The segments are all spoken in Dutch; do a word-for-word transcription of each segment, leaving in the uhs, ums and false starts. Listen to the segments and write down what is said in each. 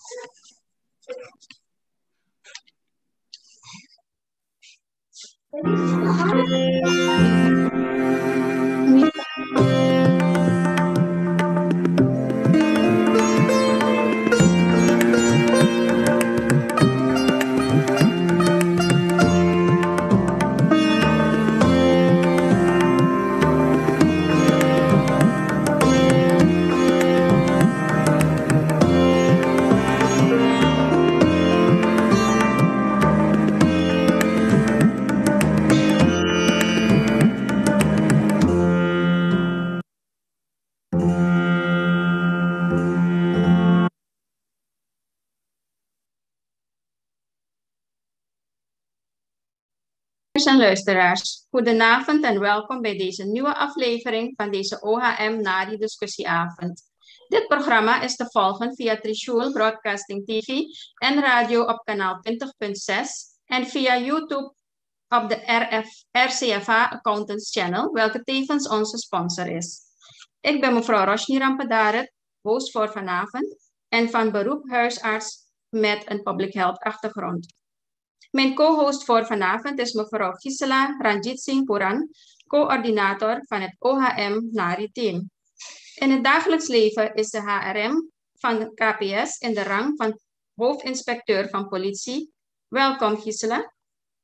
En luisteraars, goedenavond en welkom bij deze nieuwe aflevering van deze O H M Nari discussieavond. Dit programma is te volgen via Trishul Broadcasting T V en radio op kanaal twintig punt zes en via YouTube op de R F, R C F A Accountants Channel, welke tevens onze sponsor is. Ik ben mevrouw Roshni Rampadaret, host voor vanavond en van beroep huisarts met een public health achtergrond. Mijn co-host voor vanavond is mevrouw Gisela Ranjit Singh Puran, coördinator van het O H M Nari team. In het dagelijks leven is de H R M van de K P S in de rang van hoofdinspecteur van politie. Welkom Gisela.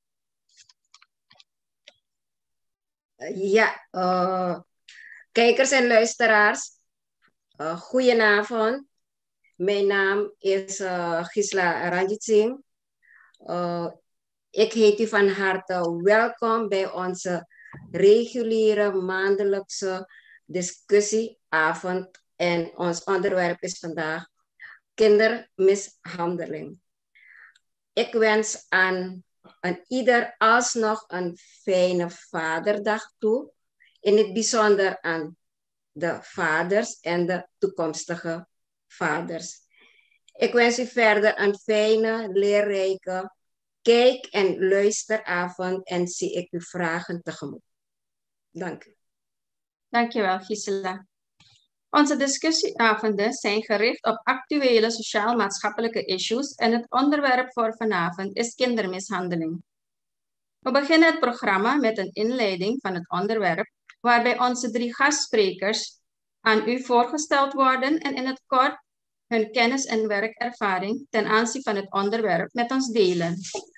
Ja, uh, kijkers en luisteraars, uh, goedenavond. Mijn naam is uh, Gisela Ranjit Singh. Uh, ik heet u van harte welkom bij onze reguliere maandelijkse discussieavond. En ons onderwerp is vandaag kindermishandeling. Ik wens aan, aan ieder alsnog een fijne Vaderdag toe. In het bijzonder aan de vaders en de toekomstige vaders. Ik wens u verder een fijne, leerrijke kijk- en luisteravond en zie ik uw vragen tegemoet. Dank u. Dankjewel, Gisela. Onze discussieavonden zijn gericht op actuele sociaal-maatschappelijke issues en het onderwerp voor vanavond is kindermishandeling. We beginnen het programma met een inleiding van het onderwerp, waarbij onze drie gastsprekers aan u voorgesteld worden en in het kort hun kennis en werkervaring ten aanzien van het onderwerp met ons delen.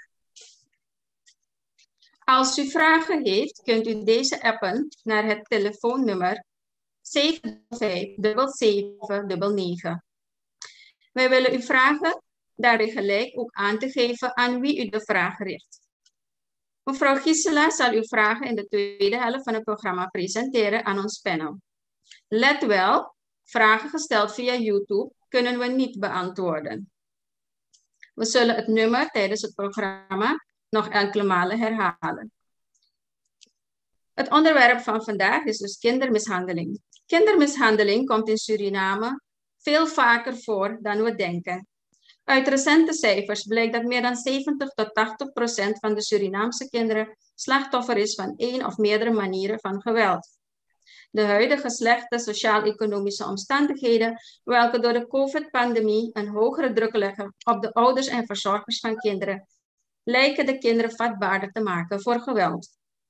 Als u vragen heeft, kunt u deze appen naar het telefoonnummer zeven vijf zeven zeven negen negen. Wij willen u vragen daarbij gelijk ook aan te geven aan wie u de vraag richt. Mevrouw Gisela zal uw vragen in de tweede helft van het programma presenteren aan ons panel. Let wel, vragen gesteld via YouTube kunnen we niet beantwoorden. We zullen het nummer tijdens het programma nog enkele malen herhalen. Het onderwerp van vandaag is dus kindermishandeling. Kindermishandeling komt in Suriname veel vaker voor dan we denken. Uit recente cijfers blijkt dat meer dan zeventig tot tachtig procent van de Surinaamse kinderen slachtoffer is van één of meerdere manieren van geweld. De huidige slechte sociaal-economische omstandigheden, welke door de COVID-pandemie een hogere druk leggen op de ouders en verzorgers van kinderen, lijken de kinderen vatbaarder te maken voor geweld.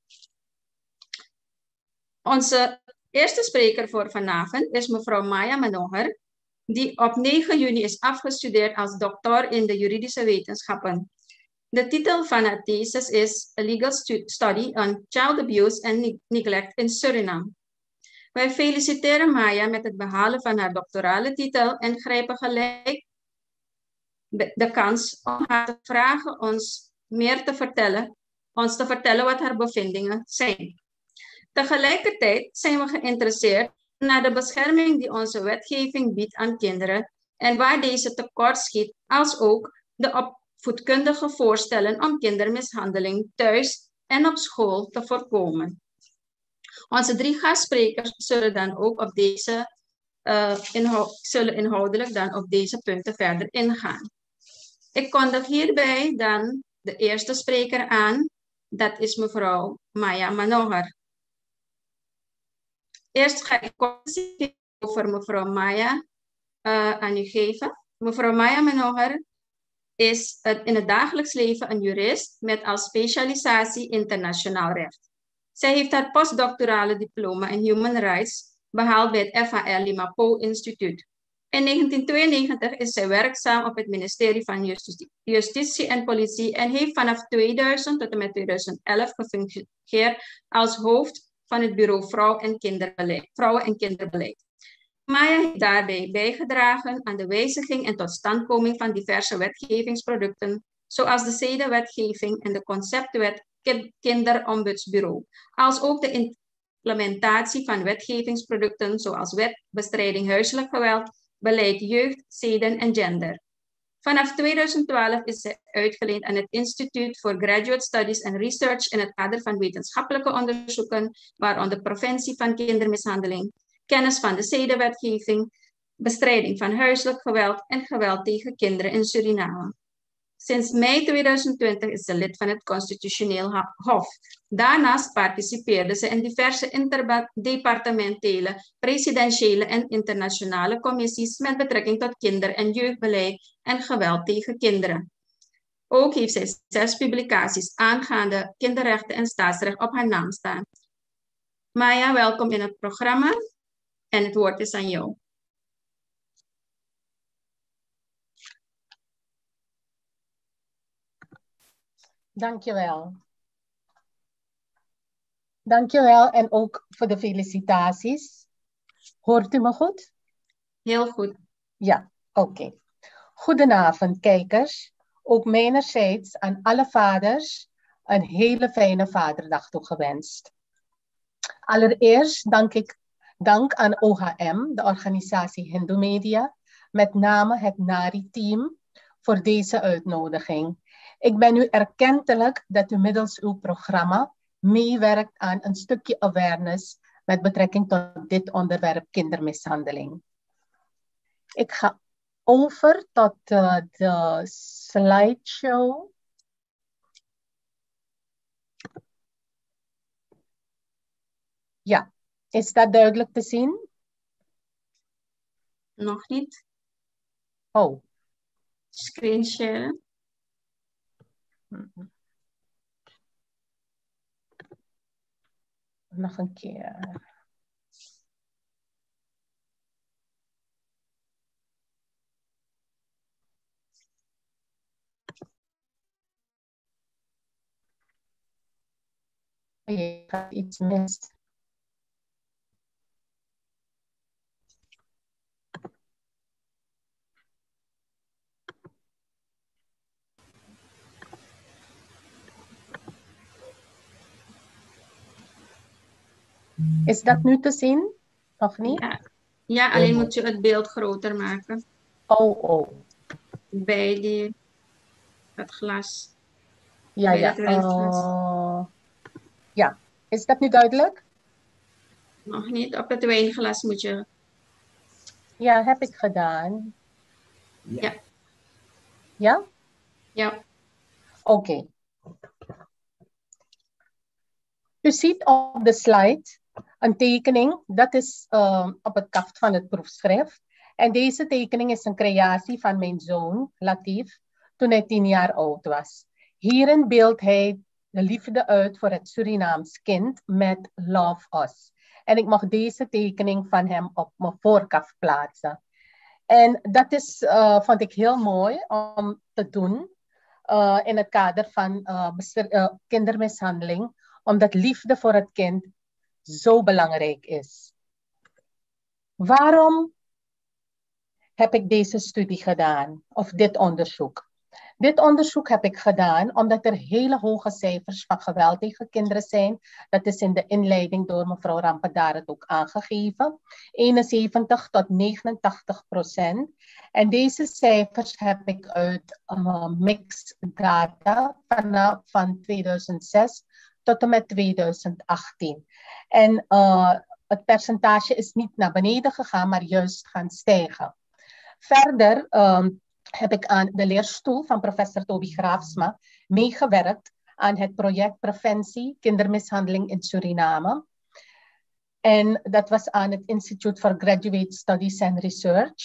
Onze eerste spreker voor vanavond is mevrouw Maya Manohar, die op negen juni is afgestudeerd als doctor in de juridische wetenschappen. De titel van haar thesis is A Legal Study on Child Abuse and Neglect in Suriname. Wij feliciteren Maya met het behalen van haar doctorale titel en grijpen gelijk de kans om haar te vragen ons meer te vertellen, ons te vertellen wat haar bevindingen zijn. Tegelijkertijd zijn we geïnteresseerd naar de bescherming die onze wetgeving biedt aan kinderen en waar deze tekortschiet, als ook de opvoedkundige voorstellen om kindermishandeling thuis en op school te voorkomen. Onze drie gastsprekers zullen dan ook op deze, uh, inho zullen inhoudelijk dan op deze punten verder ingaan. Ik kondig hierbij dan de eerste spreker aan, dat is mevrouw Maya Manohar. Eerst ga ik kort over mevrouw Maya uh, aan u geven. Mevrouw Maya Menoher is in het dagelijks leven een jurist met als specialisatie internationaal recht. Zij heeft haar postdoctorale diploma in Human Rights behaald bij het F H R Limapo Instituut. In negentien tweeënnegentig is zij werkzaam op het ministerie van Justitie, Justitie en Politie en heeft vanaf tweeduizend tot en met tweeduizend elf gefungeerd als hoofd van het bureau Vrouw en Kinderbeleid, Vrouwen- en Kinderbeleid. Maya heeft daarbij bijgedragen aan de wijziging en totstandkoming van diverse wetgevingsproducten, zoals de zedenwetgeving en de conceptwet Kinderombudsbureau, als ook de implementatie van wetgevingsproducten zoals wet bestrijding huiselijk geweld, beleid jeugd, zeden en gender. Vanaf tweeduizend twaalf is zij uitgeleend aan het Instituut voor Graduate Studies and Research in het kader van wetenschappelijke onderzoeken, waaronder preventie van kindermishandeling, kennis van de zedenwetgeving, bestrijding van huiselijk geweld en geweld tegen kinderen in Suriname. Sinds mei tweeduizend twintig is ze lid van het Constitutioneel Hof. Daarnaast participeerde ze in diverse interdepartementele, presidentiële en internationale commissies met betrekking tot kinder- en jeugdbeleid en geweld tegen kinderen. Ook heeft zij zes publicaties aangaande kinderrechten en staatsrecht op haar naam staan. Maya, welkom in het programma en het woord is aan jou. Dankjewel. Dankjewel en ook voor de felicitaties. Hoort u me goed? Heel goed. Ja, oké. Okay. Goedenavond kijkers. Ook mijnerzijds aan alle vaders een hele fijne Vaderdag toegewenst. Allereerst dank ik dank aan O H M, de organisatie Hindu Media, met name het NARI-team, voor deze uitnodiging. Ik ben u erkentelijk dat u middels uw programma meewerkt aan een stukje awareness met betrekking tot dit onderwerp kindermishandeling. Ik ga over tot uh, de slideshow. Ja, is dat duidelijk te zien? Nog niet. Oh. Screen sharen. Nog een keer. Ik ga iets mis. Is dat nu te zien? Of niet? Ja, ja alleen moet je het beeld groter maken. Oh, oh. Bij die, het glas. Ja, bij ja. Het wijnglas. Uh, ja, is dat nu duidelijk? Nog niet. Op het wijnglas moet je... Ja, heb ik gedaan. Ja. Ja? Ja. Oké. Okay. U ziet op de slide een tekening, dat is uh, op het kaft van het proefschrift. En deze tekening is een creatie van mijn zoon, Latif, toen hij tien jaar oud was. Hierin beeldt hij de liefde uit voor het Surinaams kind met Love Us. En ik mag deze tekening van hem op mijn voorkaf plaatsen. En dat is, uh, vond ik heel mooi om te doen uh, in het kader van uh, uh, kindermishandeling, omdat liefde voor het kind zo belangrijk is. Waarom heb ik deze studie gedaan, of dit onderzoek? Dit onderzoek heb ik gedaan omdat er hele hoge cijfers van geweld tegen kinderen zijn. Dat is in de inleiding door mevrouw Rampedaret ook aangegeven. eenenzeventig tot negenentachtig procent. En deze cijfers heb ik uit uh, mixed data vanaf van tweeduizend zes tot en met tweeduizend achttien. En uh, het percentage is niet naar beneden gegaan, maar juist gaan stijgen. Verder um, heb ik aan de leerstoel van professor Toby Graafsma meegewerkt aan het project Preventie Kindermishandeling in Suriname. En dat was aan het Institute for Graduate Studies and Research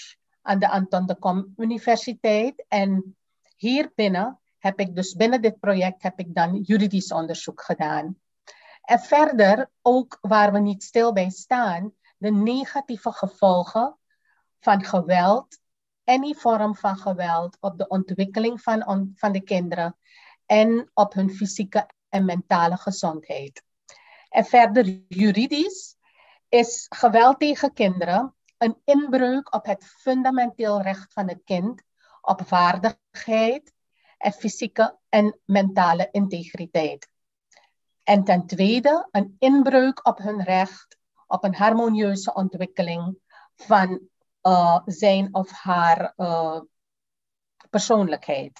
aan de Anton de Kom Universiteit. En hier binnen heb ik dus binnen dit project heb ik dan juridisch onderzoek gedaan. En verder, ook waar we niet stil bij staan, de negatieve gevolgen van geweld, any vorm van geweld op de ontwikkeling van, on, van de kinderen en op hun fysieke en mentale gezondheid. En verder juridisch is geweld tegen kinderen een inbreuk op het fundamenteel recht van het kind op waardigheid en fysieke en mentale integriteit. En ten tweede een inbreuk op hun recht op een harmonieuze ontwikkeling van uh, zijn of haar uh, persoonlijkheid.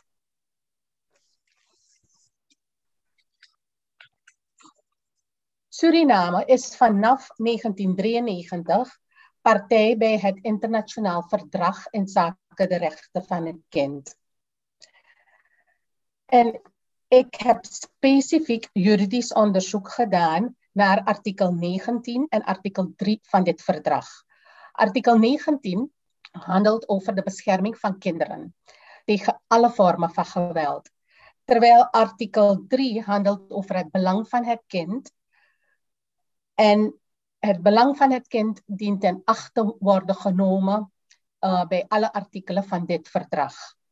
Suriname is vanaf negentien drieënnegentig partij bij het internationaal verdrag inzake de rechten van het kind. En ik heb specifiek juridisch onderzoek gedaan naar artikel negentien en artikel drie van dit verdrag. Artikel negentien handelt over de bescherming van kinderen tegen alle vormen van geweld. Terwijl artikel drie handelt over het belang van het kind. En het belang van het kind dient ten achte worden genomen uh, bij alle artikelen van dit verdrag.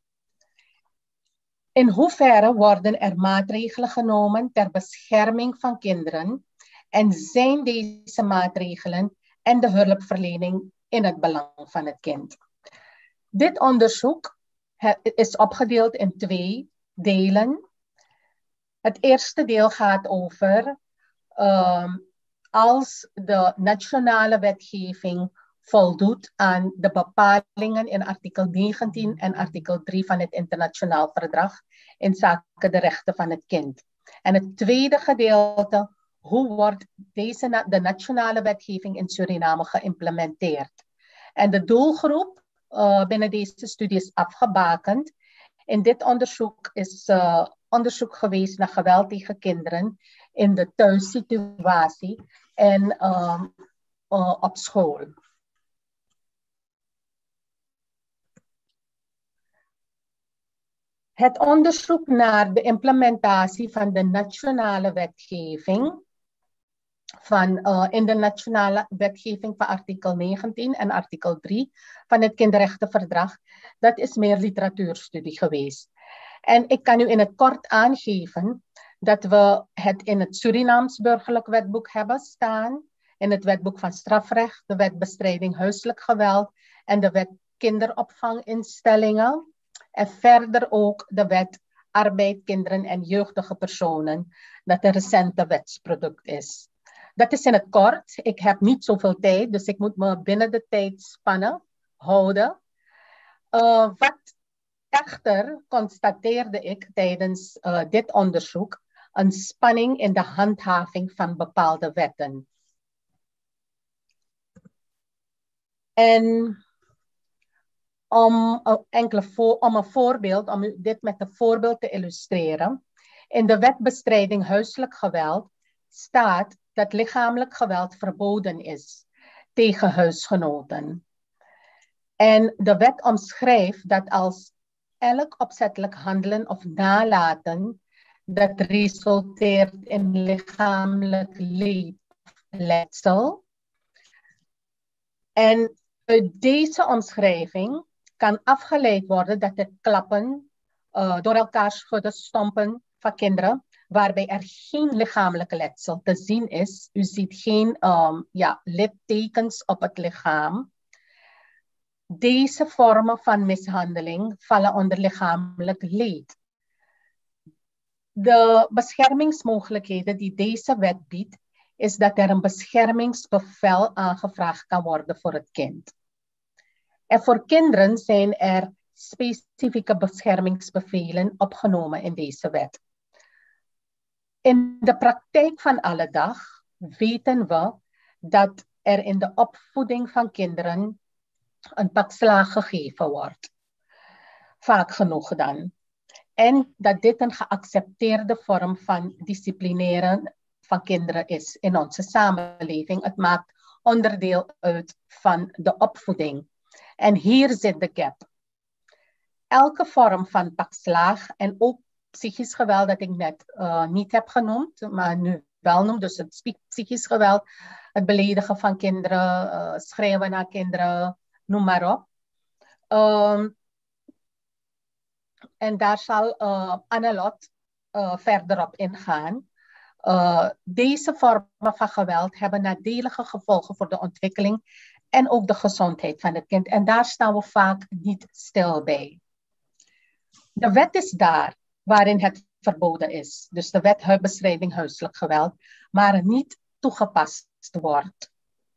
In hoeverre worden er maatregelen genomen ter bescherming van kinderen en zijn deze maatregelen en de hulpverlening in het belang van het kind? Dit onderzoek is opgedeeld in twee delen. Het eerste deel gaat over uh, als de nationale wetgeving voldoet aan de bepalingen in artikel negentien en artikel drie van het internationaal verdrag inzake de rechten van het kind. En het tweede gedeelte, hoe wordt deze, de nationale wetgeving in Suriname geïmplementeerd? En de doelgroep uh, binnen deze studie is afgebakend. In dit onderzoek is uh, onderzoek geweest naar geweld tegen kinderen in de thuissituatie en uh, uh, op school. Het onderzoek naar de implementatie van de nationale wetgeving van, uh, in de nationale wetgeving van artikel negentien en artikel drie van het kinderrechtenverdrag, dat is meer literatuurstudie geweest. En ik kan u in het kort aangeven dat we het in het Surinaams burgerlijk wetboek hebben staan, in het wetboek van strafrecht, de wet bestrijding huiselijk geweld en de wet kinderopvanginstellingen. En verder ook de wet arbeid, kinderen en jeugdige personen, dat een recente wetsproduct is. Dat is in het kort. Ik heb niet zoveel tijd, dus ik moet me binnen de tijdspannen houden. Uh, wat echter constateerde ik tijdens uh, dit onderzoek een spanning in de handhaving van bepaalde wetten. En om, uh, enkele vo om een voorbeeld, om u dit met een voorbeeld te illustreren. In de wet bestrijding huiselijk geweld staat dat lichamelijk geweld verboden is tegen huisgenoten. En de wet omschrijft dat als elk opzettelijk handelen of nalaten dat resulteert in lichamelijk leed of letsel. En uit deze omschrijving kan afgeleid worden dat het klappen, uh, door elkaar schudden, stompen van kinderen, waarbij er geen lichamelijke letsel te zien is. U ziet geen um, ja, littekens op het lichaam. Deze vormen van mishandeling vallen onder lichamelijk leed. De beschermingsmogelijkheden die deze wet biedt, is dat er een beschermingsbevel aangevraagd kan worden voor het kind. En voor kinderen zijn er specifieke beschermingsbevelen opgenomen in deze wet. In de praktijk van alle dag weten we dat er in de opvoeding van kinderen een pak slaag gegeven wordt. Vaak genoeg dan. En dat dit een geaccepteerde vorm van disciplineren van kinderen is in onze samenleving. Het maakt onderdeel uit van de opvoeding. En hier zit de gap. Elke vorm van pakslaag en ook psychisch geweld dat ik net uh, niet heb genoemd, maar nu wel noem, dus het psychisch geweld, het beledigen van kinderen, uh, schreeuwen naar kinderen, noem maar op. Um, en daar zal uh, Annelot uh, verder op ingaan. Uh, deze vormen van geweld hebben nadelige gevolgen voor de ontwikkeling en ook de gezondheid van het kind. En daar staan we vaak niet stil bij. De wet is daar waarin het verboden is. Dus de wet bestrijding huiselijk geweld, maar niet toegepast wordt.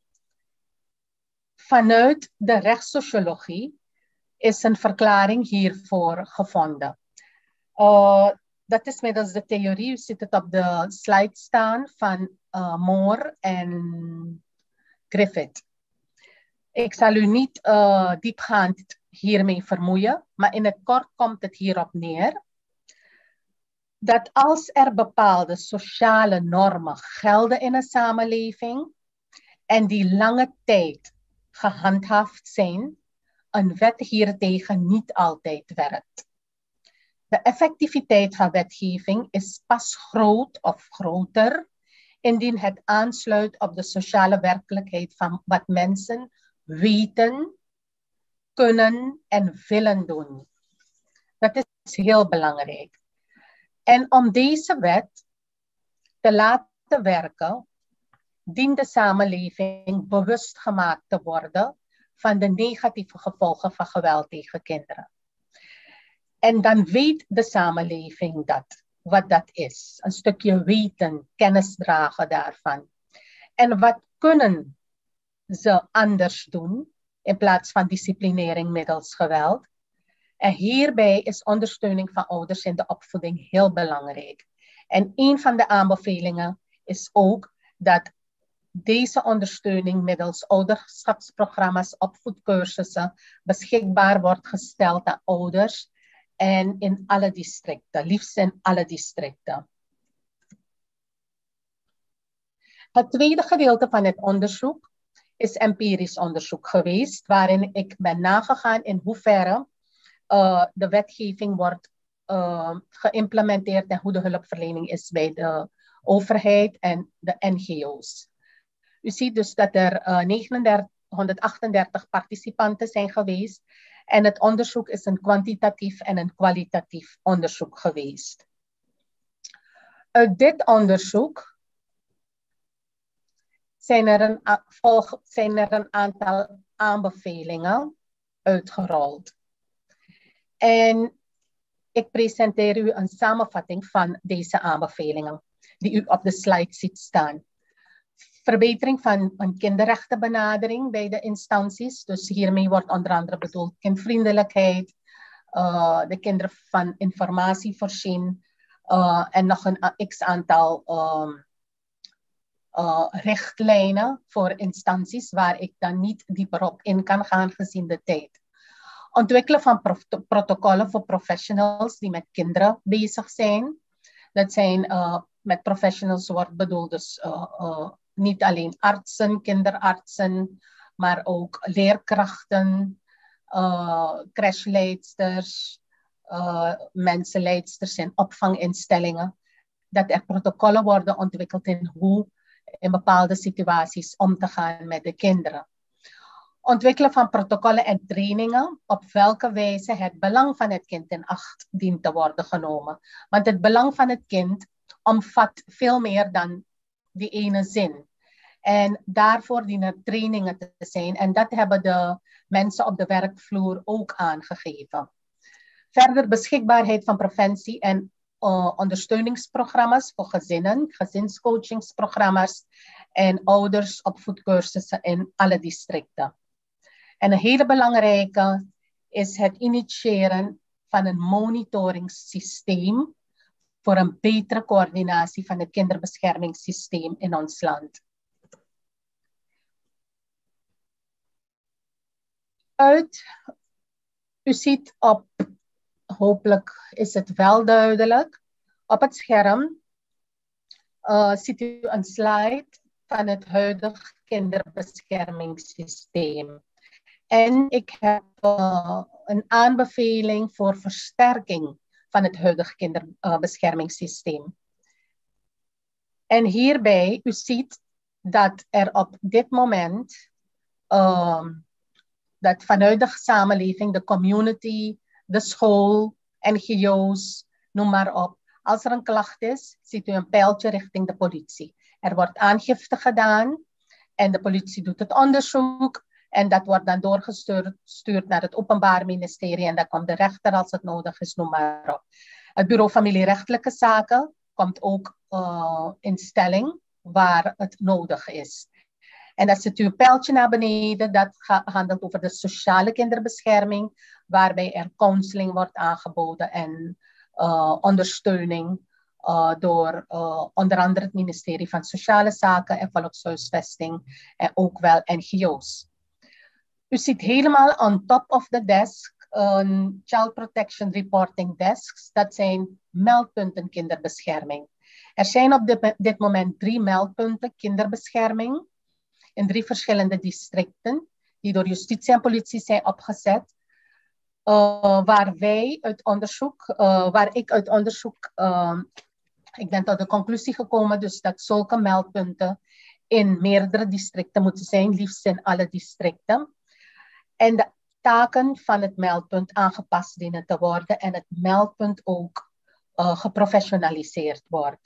Vanuit de rechtssociologie is een verklaring hiervoor gevonden. Uh, dat is middels de theorie, u ziet het op de slide staan, van uh, Moore en Griffith. Ik zal u niet uh, diepgaand hiermee vermoeien, maar in het kort komt het hierop neer dat als er bepaalde sociale normen gelden in een samenleving en die lange tijd gehandhaafd zijn, een wet hiertegen niet altijd werkt. De effectiviteit van wetgeving is pas groot of groter indien het aansluit op de sociale werkelijkheid van wat mensen weten, kunnen en willen doen. Dat is heel belangrijk. En om deze wet te laten werken, dient de samenleving bewust gemaakt te worden van de negatieve gevolgen van geweld tegen kinderen. En dan weet de samenleving dat, wat dat is. Een stukje weten, kennis dragen daarvan. En wat kunnen ze anders doen in plaats van disciplinering middels geweld? En hierbij is ondersteuning van ouders in de opvoeding heel belangrijk. En een van de aanbevelingen is ook dat deze ondersteuning middels ouderschapsprogramma's, opvoedcursussen beschikbaar wordt gesteld aan ouders en in alle districten, liefst in alle districten. Het tweede gedeelte van het onderzoek is empirisch onderzoek geweest, waarin ik ben nagegaan in hoeverre uh, de wetgeving wordt uh, geïmplementeerd en hoe de hulpverlening is bij de overheid en de N G O's. U ziet dus dat er uh, negenhonderdachtendertig participanten zijn geweest en het onderzoek is een kwantitatief en een kwalitatief onderzoek geweest. Uit dit onderzoek zijn er een, volg, zijn er een aantal aanbevelingen uitgerold. En ik presenteer u een samenvatting van deze aanbevelingen, die u op de slide ziet staan. Verbetering van een kinderrechtenbenadering bij de instanties. Dus hiermee wordt onder andere bedoeld kindvriendelijkheid, uh, de kinderen van informatie voorzien uh, en nog een x-aantal um, uh, richtlijnen voor instanties waar ik dan niet dieper op in kan gaan gezien de tijd. Ontwikkelen van pro protocollen voor professionals die met kinderen bezig zijn. Dat zijn uh, met professionals wordt bedoeld dus uh, uh, niet alleen artsen, kinderartsen, maar ook leerkrachten, uh, crashleidsters, uh, mensenleidsters in opvanginstellingen. Dat er protocollen worden ontwikkeld in hoe in bepaalde situaties om te gaan met de kinderen. Ontwikkelen van protocollen en trainingen op welke wijze het belang van het kind in acht dient te worden genomen. Want het belang van het kind omvat veel meer dan die ene zin. En daarvoor dienen trainingen te zijn. En dat hebben de mensen op de werkvloer ook aangegeven. Verder beschikbaarheid van preventie en uh, ondersteuningsprogramma's voor gezinnen, gezinscoachingsprogramma's en oudersopvoedcursussen in alle districten. En een hele belangrijke is het initiëren van een monitoringssysteem voor een betere coördinatie van het kinderbeschermingssysteem in ons land. Uit, u ziet op, hopelijk is het wel duidelijk, op het scherm uh, ziet u een slide van het huidige kinderbeschermingssysteem. En ik heb uh, een aanbeveling voor versterking van het huidige kinderbeschermingssysteem. Uh, en hierbij, u ziet dat er op dit moment, uh, dat vanuit de samenleving, de community, de school, N G O's, noem maar op. Als er een klacht is, ziet u een pijltje richting de politie. Er wordt aangifte gedaan en de politie doet het onderzoek. En dat wordt dan doorgestuurd naar het Openbaar Ministerie. En dan komt de rechter als het nodig is, noem maar op. Het Bureau Familierechtelijke Zaken komt ook uh, in stelling waar het nodig is. En dan zet u een pijltje naar beneden. Dat handelt over de sociale kinderbescherming. Waarbij er counseling wordt aangeboden en uh, ondersteuning uh, door uh, onder andere het ministerie van Sociale Zaken en Volkshuisvesting. En ook wel N G O's. U ziet helemaal on top of the desk een Child Protection Reporting Desks. Dat zijn meldpunten kinderbescherming. Er zijn op dit, dit moment drie meldpunten kinderbescherming in drie verschillende districten die door justitie en politie zijn opgezet. Uh, waar wij uit onderzoek, uh, waar ik uit onderzoek, uh, ik ben tot de conclusie gekomen dus dat zulke meldpunten in meerdere districten moeten zijn, liefst in alle districten. En de taken van het meldpunt aangepast dienen te worden en het meldpunt ook uh, geprofessionaliseerd wordt.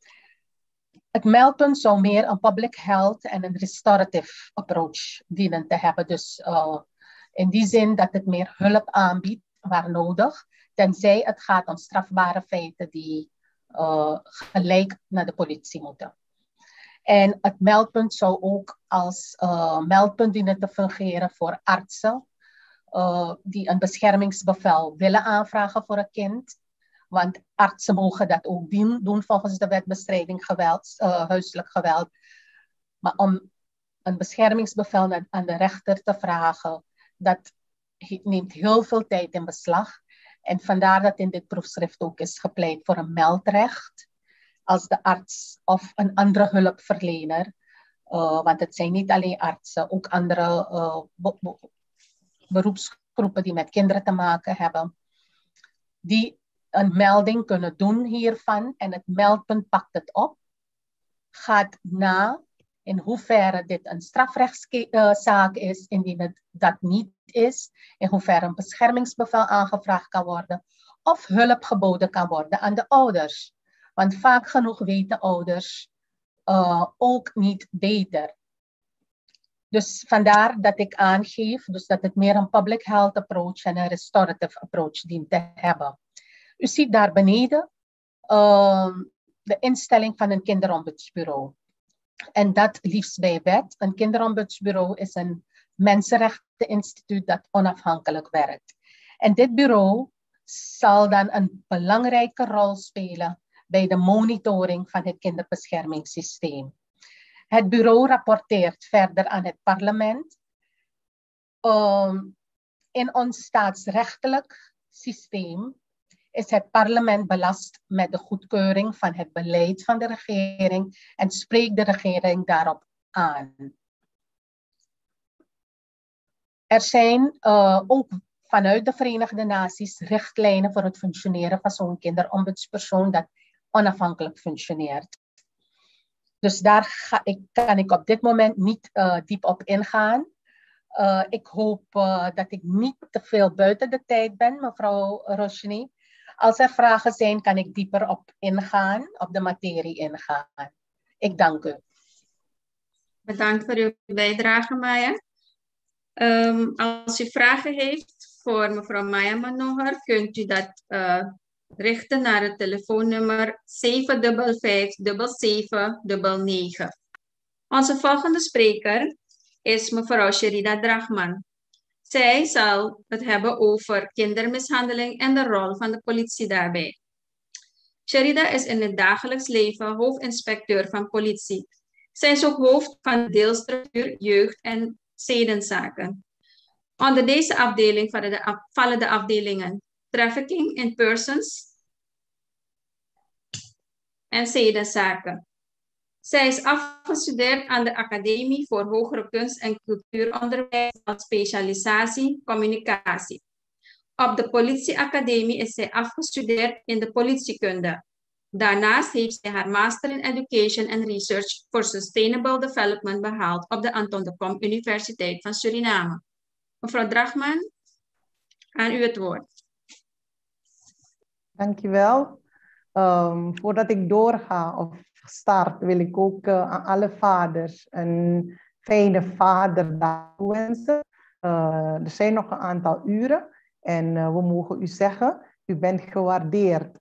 Het meldpunt zou meer een public health en een restorative approach dienen te hebben. Dus uh, in die zin dat het meer hulp aanbiedt waar nodig, tenzij het gaat om strafbare feiten die uh, gelijk naar de politie moeten. En het meldpunt zou ook als uh, meldpunt dienen te fungeren voor artsen uh, die een beschermingsbevel willen aanvragen voor een kind. Want artsen mogen dat ook doen, doen volgens de wet bestrijding geweld, uh, huiselijk geweld. Maar om een beschermingsbevel aan de rechter te vragen, dat neemt heel veel tijd in beslag. En vandaar dat in dit proefschrift ook is gepleit voor een meldrecht. Als de arts of een andere hulpverlener, uh, want het zijn niet alleen artsen, ook andere uh, be be beroepsgroepen die met kinderen te maken hebben, die een melding kunnen doen hiervan en het meldpunt pakt het op, gaat na in hoeverre dit een strafrechtszaak is, indien het dat niet is, in hoeverre een beschermingsbevel aangevraagd kan worden of hulp geboden kan worden aan de ouders. Want vaak genoeg weten ouders uh, ook niet beter. Dus vandaar dat ik aangeef dus dat het meer een public health approach en een restorative approach dient te hebben. U ziet daar beneden uh, de instelling van een kinderombudsbureau. En dat liefst bij wet. Een kinderombudsbureau is een mensenrechteninstituut dat onafhankelijk werkt. En dit bureau zal dan een belangrijke rol spelen bij de monitoring van het kinderbeschermingssysteem. Het bureau rapporteert verder aan het parlement. Um, in ons staatsrechtelijk systeem is het parlement belast met de goedkeuring van het beleid van de regering en spreekt de regering daarop aan. Er zijn uh, ook vanuit de Verenigde Naties richtlijnen voor het functioneren van zo'n kinderombudspersoon dat onafhankelijk functioneert. Dus daar ga ik, kan ik op dit moment niet uh, diep op ingaan. Uh, ik hoop uh, dat ik niet te veel buiten de tijd ben, mevrouw Roshni. Als er vragen zijn, kan ik dieper op ingaan, op de materie ingaan. Ik dank u. Bedankt voor uw bijdrage, Maya. Um, als u vragen heeft voor mevrouw Maya Manohar, kunt u dat uh, richten naar het telefoonnummer zeven vijf vijf zeven zeven negen negen. Onze volgende spreker is mevrouw Sherida Drachman. Zij zal het hebben over kindermishandeling en de rol van de politie daarbij. Sherida is in het dagelijks leven hoofdinspecteur van politie. Zij is ook hoofd van de deelstructuur jeugd- en zedenzaken. Onder deze afdeling vallen de, vallen de afdelingen trafficking in persons en zedenzaken. Zij is afgestudeerd aan de Academie voor Hogere Kunst en Cultuuronderwijs als specialisatie communicatie. Op de politieacademie is zij afgestudeerd in de politiekunde. Daarnaast heeft zij haar Master in Education and Research for Sustainable Development behaald op de Anton de Kom Universiteit van Suriname. Mevrouw Drachman, aan u het woord. Dankjewel. Um, voordat ik doorga of start, wil ik ook uh, aan alle vaders een fijne vaderdag wensen. Uh, er zijn nog een aantal uren en uh, we mogen u zeggen, u bent gewaardeerd.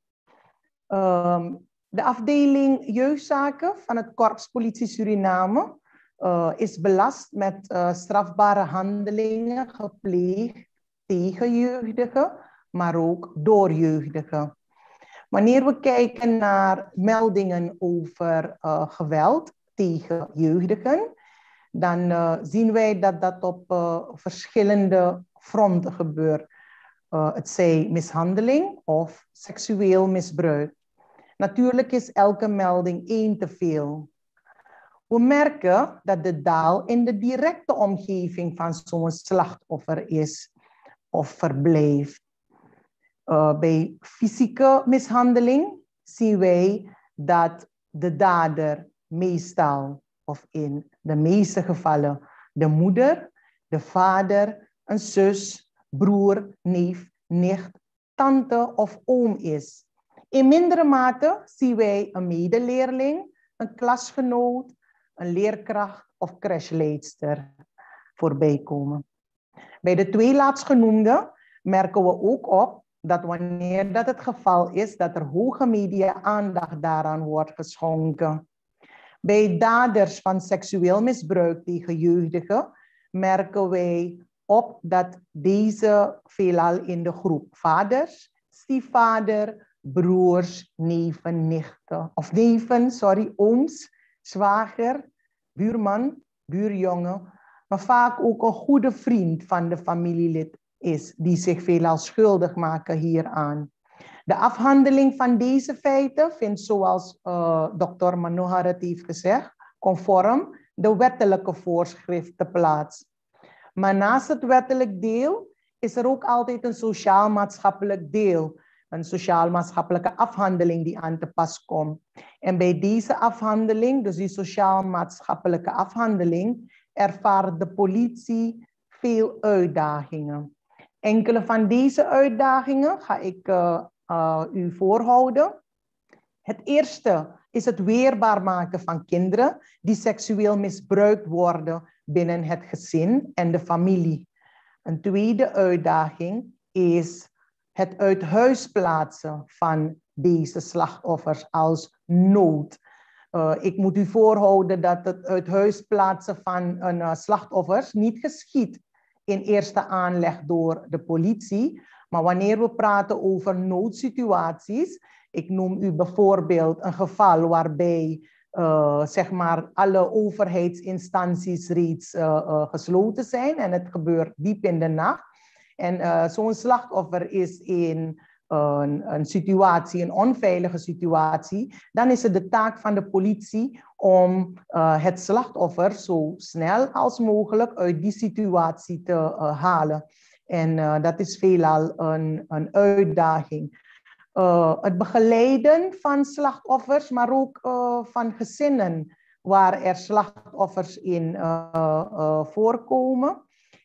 Um, de afdeling jeugdzaken van het Korps Politie Suriname uh, is belast met uh, strafbare handelingen gepleegd tegen jeugdigen, maar ook door jeugdigen. Wanneer we kijken naar meldingen over uh, geweld tegen jeugdigen, dan uh, zien wij dat dat op uh, verschillende fronten gebeurt. Uh, het zij mishandeling of seksueel misbruik. Natuurlijk is elke melding één te veel. We merken dat de daal in de directe omgeving van zo'n slachtoffer is of verblijft. Uh, bij fysieke mishandeling zien wij dat de dader meestal, of in de meeste gevallen, de moeder, de vader, een zus, broer, neef, nicht, tante of oom is. In mindere mate zien wij een medeleerling, een klasgenoot, een leerkracht of crashleidster voorbij komen. Bij de twee laatstgenoemden merken we ook op dat wanneer dat het geval is, dat er hoge media-aandacht daaraan wordt geschonken. Bij daders van seksueel misbruik tegen jeugdigen merken wij op dat deze veelal in de groep vaders, stiefvader, broers, neven, nichten, of neven, sorry, ooms, zwager, buurman, buurjongen, maar vaak ook een goede vriend van de familielid is, die zich veelal schuldig maken hieraan. De afhandeling van deze feiten vindt, zoals uh, dokter Manohar het heeft gezegd, conform de wettelijke voorschriften plaats. Maar naast het wettelijk deel is er ook altijd een sociaal-maatschappelijk deel, een sociaal-maatschappelijke afhandeling die aan te pas komt. En bij deze afhandeling, dus die sociaal-maatschappelijke afhandeling, ervaart de politie veel uitdagingen. Enkele van deze uitdagingen ga ik uh, uh, u voorhouden. Het eerste is het weerbaar maken van kinderen die seksueel misbruikt worden binnen het gezin en de familie. Een tweede uitdaging is het uit huis plaatsen van deze slachtoffers als nood. Uh, ik moet u voorhouden dat het uit huis plaatsen van een uh, slachtoffers niet geschiet in eerste aanleg door de politie. Maar wanneer we praten over noodsituaties, ik noem u bijvoorbeeld een geval waarbij uh, zeg maar alle overheidsinstanties reeds uh, uh, gesloten zijn en het gebeurt diep in de nacht. En uh, zo'n slachtoffer is in uh, een, een situatie, een onveilige situatie, dan is het de taak van de politie om uh, het slachtoffer zo snel als mogelijk uit die situatie te uh, halen. En uh, dat is veelal een, een uitdaging. Uh, het begeleiden van slachtoffers, maar ook uh, van gezinnen waar er slachtoffers in uh, uh, voorkomen.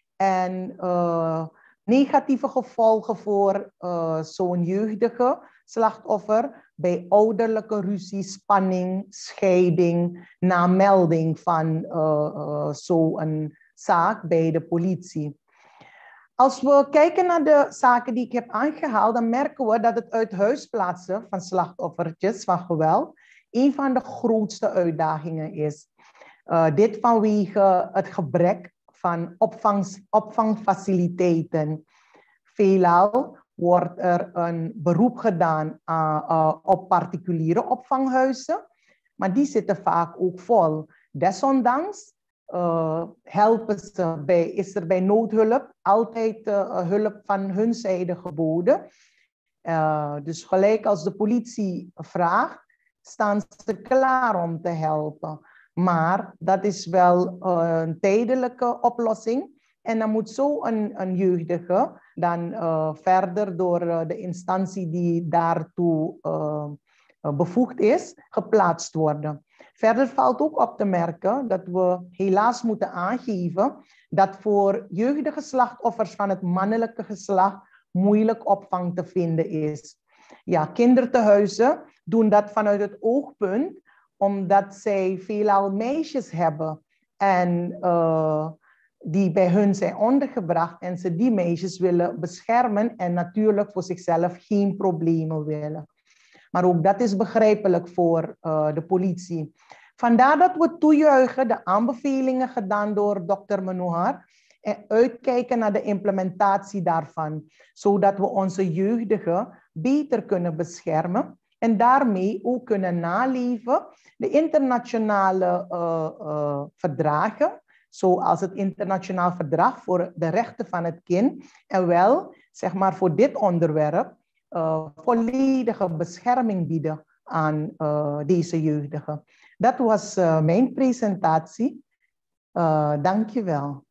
En uh, negatieve gevolgen voor uh, zo'n jeugdige slachtoffer bij ouderlijke ruzie, spanning, scheiding, na melding van uh, uh, zo'n zaak bij de politie. Als we kijken naar de zaken die ik heb aangehaald, dan merken we dat het uit huis plaatsen van slachtoffertjes van geweld een van de grootste uitdagingen is. Uh, dit vanwege het gebrek van opvang, opvangfaciliteiten. Veelal wordt er een beroep gedaan uh, uh, op particuliere opvanghuizen, maar die zitten vaak ook vol. Desondanks uh, helpen ze bij, is er bij noodhulp altijd uh, hulp van hun zijde geboden. Uh, dus gelijk als de politie vraagt, staan ze klaar om te helpen. Maar dat is wel uh, een tijdelijke oplossing. En dan moet zo een, een jeugdige dan uh, verder door uh, de instantie die daartoe uh, uh, bevoegd is, geplaatst worden. Verder valt ook op te merken dat we helaas moeten aangeven dat voor jeugdige slachtoffers van het mannelijke geslacht moeilijk opvang te vinden is. Ja, kindertehuizen doen dat vanuit het oogpunt omdat zij veelal meisjes hebben en uh, die bij hun zijn ondergebracht en ze die meisjes willen beschermen en natuurlijk voor zichzelf geen problemen willen. Maar ook dat is begrijpelijk voor uh, de politie. Vandaar dat we toejuichen de aanbevelingen gedaan door dokter Manohar en uitkijken naar de implementatie daarvan, zodat we onze jeugdigen beter kunnen beschermen en daarmee ook kunnen naleven de internationale uh, uh, verdragen, zoals het internationaal verdrag voor de rechten van het kind, en wel, zeg maar, voor dit onderwerp uh, volledige bescherming bieden aan uh, deze jeugdigen. Dat was uh, mijn presentatie. Uh, Dank je wel.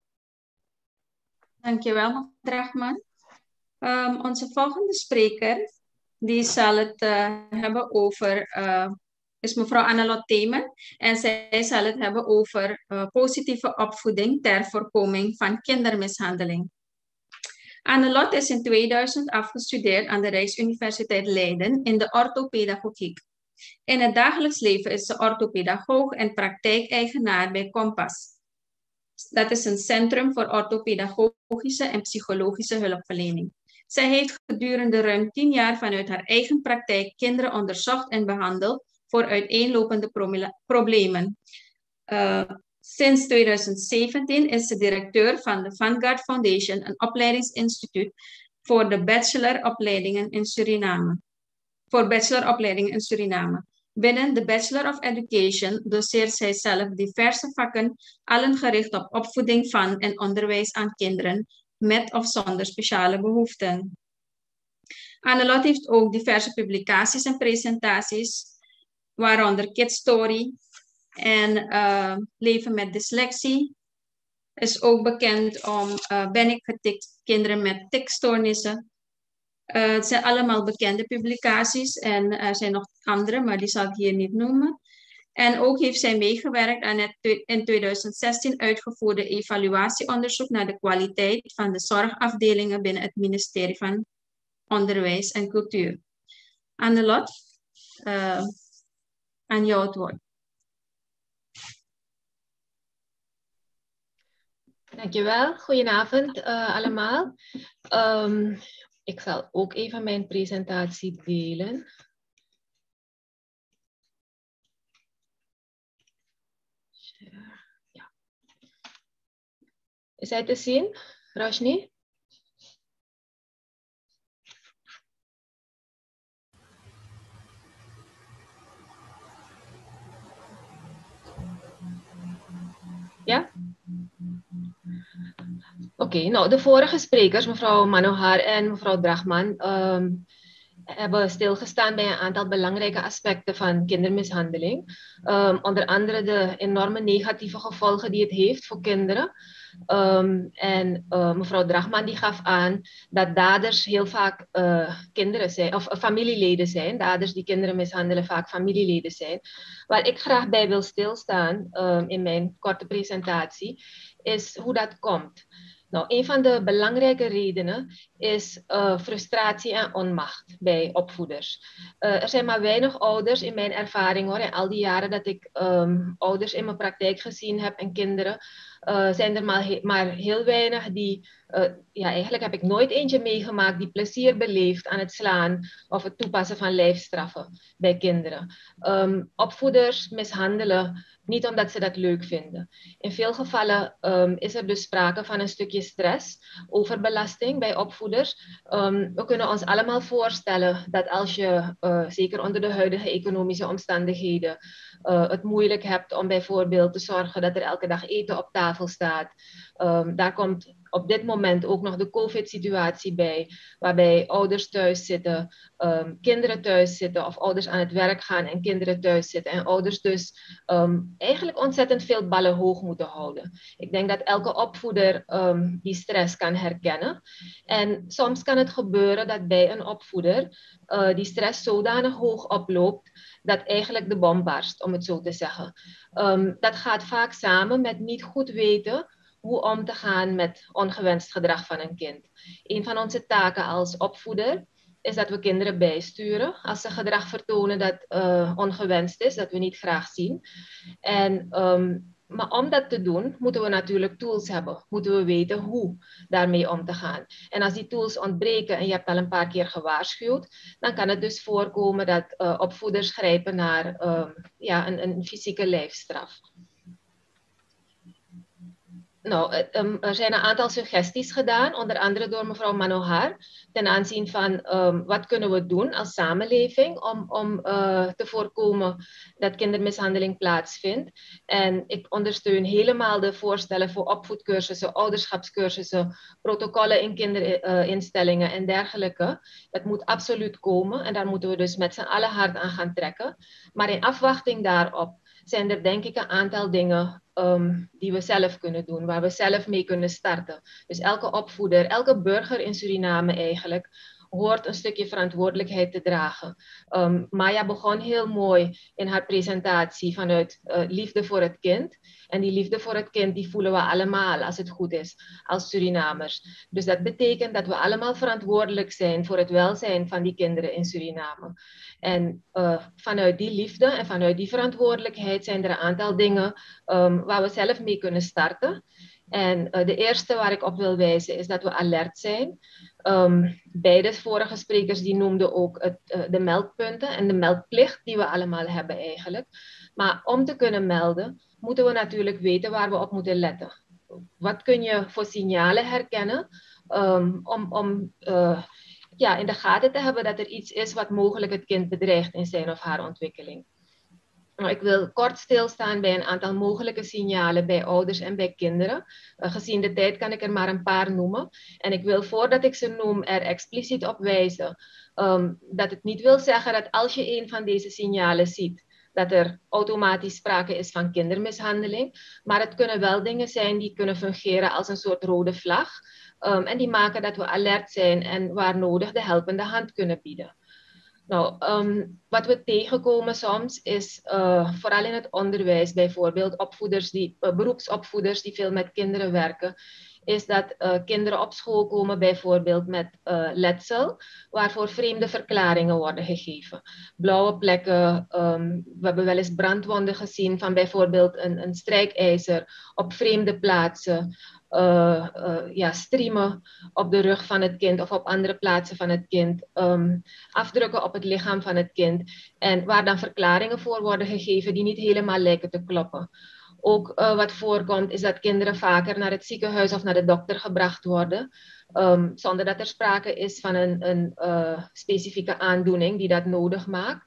Dank je wel, mevrouw Drachman. Um, onze volgende spreker, die zal het uh, hebben over, uh, is mevrouw Annelot Themen. En zij zal het hebben over uh, positieve opvoeding ter voorkoming van kindermishandeling. Annelot is in tweeduizend afgestudeerd aan de Rijksuniversiteit Leiden in de orthopedagogiek. In het dagelijks leven is ze orthopedagoog en praktijkeigenaar bij Kompas. Dat is een centrum voor orthopedagogische en psychologische hulpverlening. Zij heeft gedurende ruim tien jaar vanuit haar eigen praktijk kinderen onderzocht en behandeld voor uiteenlopende problemen. Uh, sinds tweeduizend zeventien is ze directeur van de Vanguard Foundation, een opleidingsinstituut voor de bacheloropleidingen in Suriname. Voor bacheloropleidingen in Suriname. Binnen de Bachelor of Education doseert zij zelf diverse vakken, allen gericht op opvoeding van en onderwijs aan kinderen met of zonder speciale behoeften. Annelot heeft ook diverse publicaties en presentaties, waaronder Kid Story en uh, Leven met dyslexie. Is ook bekend om uh, Ben ik getikt, kinderen met tikstoornissen. Uh, het zijn allemaal bekende publicaties en er zijn nog andere, maar die zal ik hier niet noemen. En ook heeft zij meegewerkt aan het in tweeduizend zestien uitgevoerde evaluatieonderzoek naar de kwaliteit van de zorgafdelingen binnen het ministerie van Onderwijs en Cultuur. Annelot, uh, aan jou het woord. Dankjewel, goedenavond uh, allemaal. Um, ik zal ook even mijn presentatie delen. Ja. Is hij te zien, Rashni? Ja? Oké, okay, nou de vorige sprekers, mevrouw Manohar en mevrouw Drachman, um, hebben stilgestaan bij een aantal belangrijke aspecten van kindermishandeling. Um, onder andere de enorme negatieve gevolgen die het heeft voor kinderen. Um, en uh, mevrouw Drachman die gaf aan dat daders heel vaak uh, kinderen zijn, of uh, familieleden zijn. Daders die kinderen mishandelen vaak familieleden zijn. Waar ik graag bij wil stilstaan um, in mijn korte presentatie, is hoe dat komt. Nou, een van de belangrijke redenen is uh, frustratie en onmacht bij opvoeders. Uh, er zijn maar weinig ouders in mijn ervaring hoor, in al die jaren dat ik um, ouders in mijn praktijk gezien heb en kinderen, uh, zijn er maar, he maar heel weinig die, uh, ja eigenlijk heb ik nooit eentje meegemaakt die plezier beleeft aan het slaan of het toepassen van lijfstraffen bij kinderen. Um, opvoeders mishandelen niet omdat ze dat leuk vinden. In veel gevallen um, is er dus sprake van een stukje stress, overbelasting bij opvoeders. Um, we kunnen ons allemaal voorstellen dat als je, uh, zeker onder de huidige economische omstandigheden, uh, het moeilijk hebt om bijvoorbeeld te zorgen dat er elke dag eten op tafel staat. Um, daar komt op dit moment ook nog de COVID-situatie bij, waarbij ouders thuis zitten, um, kinderen thuis zitten of ouders aan het werk gaan en kinderen thuis zitten. En ouders dus um, eigenlijk ontzettend veel ballen hoog moeten houden. Ik denk dat elke opvoeder um, die stress kan herkennen. En soms kan het gebeuren dat bij een opvoeder uh, die stress zodanig hoog oploopt dat eigenlijk de bom barst, om het zo te zeggen. Um, dat gaat vaak samen met niet goed weten hoe om te gaan met ongewenst gedrag van een kind. Een van onze taken als opvoeder is dat we kinderen bijsturen als ze gedrag vertonen dat uh, ongewenst is, dat we niet graag zien. En, um, maar om dat te doen, moeten we natuurlijk tools hebben. Moeten we weten hoe daarmee om te gaan. En als die tools ontbreken en je hebt al een paar keer gewaarschuwd, dan kan het dus voorkomen dat uh, opvoeders grijpen naar um, ja, een, een fysieke lijfstraf. Nou, um, er zijn een aantal suggesties gedaan, onder andere door mevrouw Manohar, ten aanzien van um, wat kunnen we doen als samenleving om, om uh, te voorkomen dat kindermishandeling plaatsvindt. En ik ondersteun helemaal de voorstellen voor opvoedcursussen, ouderschapscursussen, protocollen in kinderinstellingen uh, en dergelijke. Dat moet absoluut komen en daar moeten we dus met z'n allen hard aan gaan trekken. Maar in afwachting daarop zijn er denk ik een aantal dingen um, die we zelf kunnen doen, waar we zelf mee kunnen starten. Dus elke opvoeder, elke burger in Suriname eigenlijk, hoort een stukje verantwoordelijkheid te dragen. Um, Maya begon heel mooi in haar presentatie vanuit uh, liefde voor het kind. En die liefde voor het kind, die voelen we allemaal, als het goed is, als Surinamers. Dus dat betekent dat we allemaal verantwoordelijk zijn voor het welzijn van die kinderen in Suriname. En uh, vanuit die liefde en vanuit die verantwoordelijkheid zijn er een aantal dingen um, waar we zelf mee kunnen starten. En uh, de eerste waar ik op wil wijzen is dat we alert zijn. Um, beide vorige sprekers die noemden ook het, uh, de meldpunten en de meldplicht die we allemaal hebben eigenlijk. Maar om te kunnen melden, moeten we natuurlijk weten waar we op moeten letten. Wat kun je voor signalen herkennen um, om, om uh, ja, in de gaten te hebben dat er iets is wat mogelijk het kind bedreigt in zijn of haar ontwikkeling. Nou, ik wil kort stilstaan bij een aantal mogelijke signalen bij ouders en bij kinderen. Uh, gezien de tijd kan ik er maar een paar noemen. En ik wil voordat ik ze noem er expliciet op wijzen um, dat het niet wil zeggen dat als je een van deze signalen ziet, dat er automatisch sprake is van kindermishandeling. Maar het kunnen wel dingen zijn die kunnen fungeren als een soort rode vlag. Um, en die maken dat we alert zijn en waar nodig de helpende hand kunnen bieden. Nou, um, wat we tegenkomen soms is, uh, vooral in het onderwijs, bijvoorbeeld opvoeders die, uh, beroepsopvoeders die veel met kinderen werken, is dat uh, kinderen op school komen bijvoorbeeld met uh, letsel, waarvoor vreemde verklaringen worden gegeven. Blauwe plekken, um, we hebben wel eens brandwonden gezien van bijvoorbeeld een, een strijkijzer op vreemde plaatsen. Uh, uh, ja, striemen op de rug van het kind of op andere plaatsen van het kind, um, afdrukken op het lichaam van het kind en waar dan verklaringen voor worden gegeven die niet helemaal lijken te kloppen. Ook uh, wat voorkomt is dat kinderen vaker naar het ziekenhuis of naar de dokter gebracht worden, um, zonder dat er sprake is van een, een uh, specifieke aandoening die dat nodig maakt.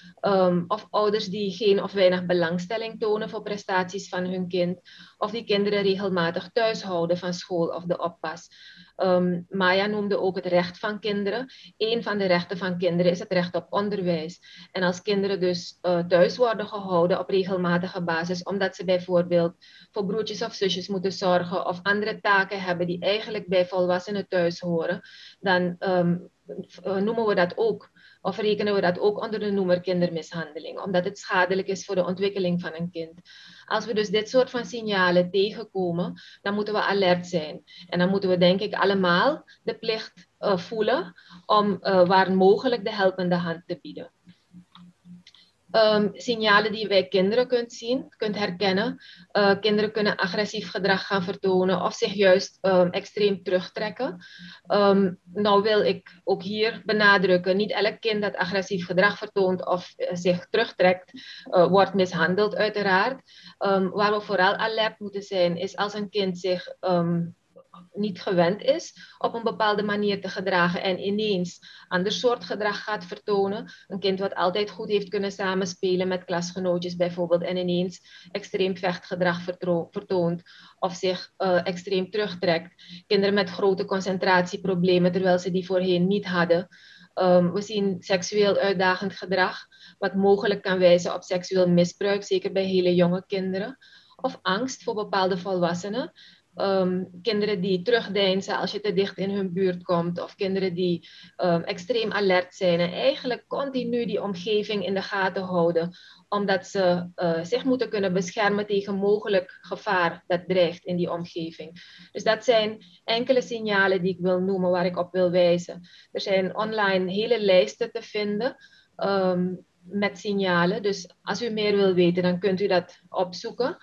Um, of ouders die geen of weinig belangstelling tonen voor prestaties van hun kind. Of die kinderen regelmatig thuis houden van school of de oppas. Um, Maya noemde ook het recht van kinderen. Een van de rechten van kinderen is het recht op onderwijs. En als kinderen dus uh, thuis worden gehouden op regelmatige basis, omdat ze bijvoorbeeld voor broertjes of zusjes moeten zorgen of andere taken hebben die eigenlijk bij volwassenen thuis horen, dan um, noemen we dat ook. Of rekenen we dat ook onder de noemer kindermishandeling, omdat het schadelijk is voor de ontwikkeling van een kind. Als we dus dit soort van signalen tegenkomen, dan moeten we alert zijn. En dan moeten we denk ik allemaal de plicht uh, voelen om uh, waar mogelijk de helpende hand te bieden. Um, signalen die je bij kinderen kunt zien, kunt herkennen. Uh, kinderen kunnen agressief gedrag gaan vertonen of zich juist um, extreem terugtrekken. Um, nou wil ik ook hier benadrukken, niet elk kind dat agressief gedrag vertoont of uh, zich terugtrekt, uh, wordt mishandeld uiteraard. Um, waar we vooral alert moeten zijn, is als een kind zich um, nog niet gewend is op een bepaalde manier te gedragen en ineens ander soort gedrag gaat vertonen. Een kind wat altijd goed heeft kunnen samenspelen met klasgenootjes bijvoorbeeld en ineens extreem vechtgedrag vertoont of zich uh, extreem terugtrekt. Kinderen met grote concentratieproblemen terwijl ze die voorheen niet hadden. Um, we zien seksueel uitdagend gedrag, wat mogelijk kan wijzen op seksueel misbruik, zeker bij hele jonge kinderen. Of angst voor bepaalde volwassenen. Um, kinderen die terugdeinzen als je te dicht in hun buurt komt. Of kinderen die um, extreem alert zijn en eigenlijk continu die omgeving in de gaten houden. Omdat ze uh, zich moeten kunnen beschermen tegen mogelijk gevaar dat dreigt in die omgeving. Dus dat zijn enkele signalen die ik wil noemen, waar ik op wil wijzen. Er zijn online hele lijsten te vinden um, met signalen. Dus als u meer wil weten, dan kunt u dat opzoeken.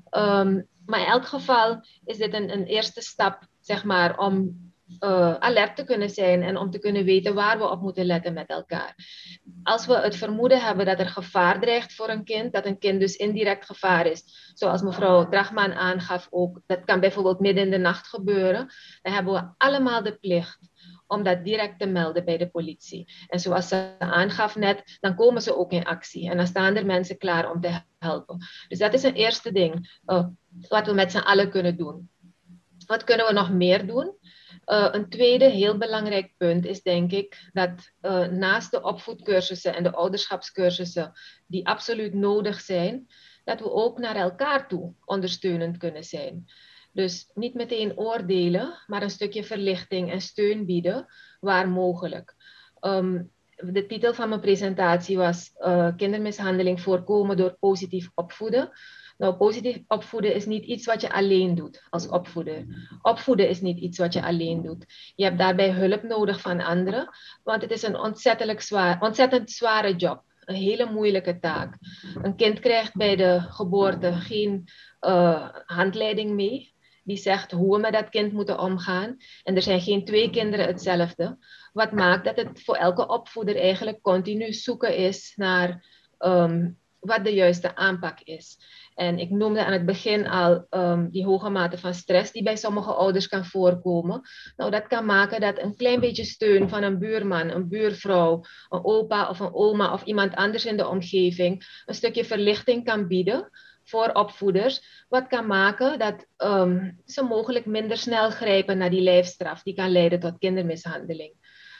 Um, maar in elk geval is dit een, een eerste stap, zeg maar, om uh, alert te kunnen zijn en om te kunnen weten waar we op moeten letten met elkaar. Als we het vermoeden hebben dat er gevaar dreigt voor een kind, dat een kind dus indirect gevaar is, zoals mevrouw Drachman aangaf ook, dat kan bijvoorbeeld midden in de nacht gebeuren, dan hebben we allemaal de plicht om dat direct te melden bij de politie. En zoals ze aangaf net, dan komen ze ook in actie. En dan staan er mensen klaar om te helpen. Dus dat is een eerste ding uh, wat we met z'n allen kunnen doen. Wat kunnen we nog meer doen? Uh, een tweede heel belangrijk punt is denk ik dat uh, naast de opvoedcursussen en de ouderschapscursussen die absoluut nodig zijn, dat we ook naar elkaar toe ondersteunend kunnen zijn. Dus niet meteen oordelen, maar een stukje verlichting en steun bieden waar mogelijk. Um, de titel van mijn presentatie was uh, kindermishandeling voorkomen door positief opvoeden. Nou, positief opvoeden is niet iets wat je alleen doet als opvoeder. Opvoeden is niet iets wat je alleen doet. Je hebt daarbij hulp nodig van anderen, want het is een ontzettend, zwaar, ontzettend zware job. Een hele moeilijke taak. Een kind krijgt bij de geboorte geen uh, handleiding mee. Die zegt hoe we met dat kind moeten omgaan. En er zijn geen twee kinderen hetzelfde. Wat maakt dat het voor elke opvoeder eigenlijk continu zoeken is naar um, wat de juiste aanpak is. En ik noemde aan het begin al um, die hoge mate van stress die bij sommige ouders kan voorkomen. Nou, dat kan maken dat een klein beetje steun van een buurman, een buurvrouw, een opa of een oma of iemand anders in de omgeving een stukje verlichting kan bieden voor opvoeders, wat kan maken dat um, ze mogelijk minder snel grijpen naar die lijfstraf die kan leiden tot kindermishandeling.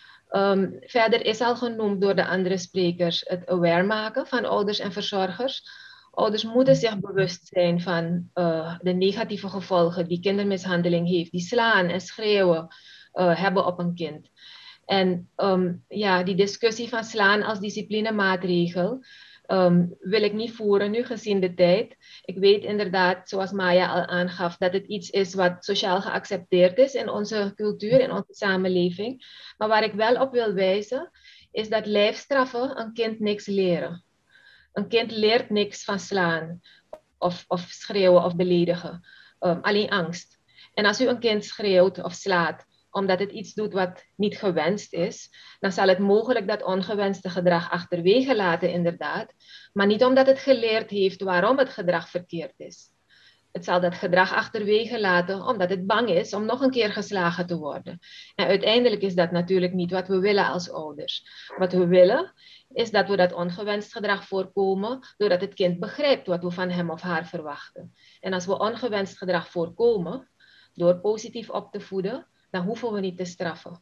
Um, verder is al genoemd door de andere sprekers het aware maken van ouders en verzorgers. Ouders moeten zich bewust zijn van uh, de negatieve gevolgen die kindermishandeling heeft, die slaan en schreeuwen uh, hebben op een kind. En um, ja, die discussie van slaan als disciplinemaatregel Um, wil ik niet voeren nu gezien de tijd. Ik weet inderdaad, zoals Maya al aangaf, dat het iets is wat sociaal geaccepteerd is in onze cultuur, in onze samenleving. Maar waar ik wel op wil wijzen, is dat lijfstraffen een kind niks leren. Een kind leert niks van slaan of, of schreeuwen of beledigen. Um, alleen angst. En als u een kind schreeuwt of slaat, omdat het iets doet wat niet gewenst is, dan zal het mogelijk dat ongewenste gedrag achterwege laten, inderdaad. Maar niet omdat het geleerd heeft waarom het gedrag verkeerd is. Het zal dat gedrag achterwege laten omdat het bang is om nog een keer geslagen te worden. En uiteindelijk is dat natuurlijk niet wat we willen als ouders. Wat we willen is dat we dat ongewenst gedrag voorkomen doordat het kind begrijpt wat we van hem of haar verwachten. En als we ongewenst gedrag voorkomen door positief op te voeden, dan hoeven we niet te straffen.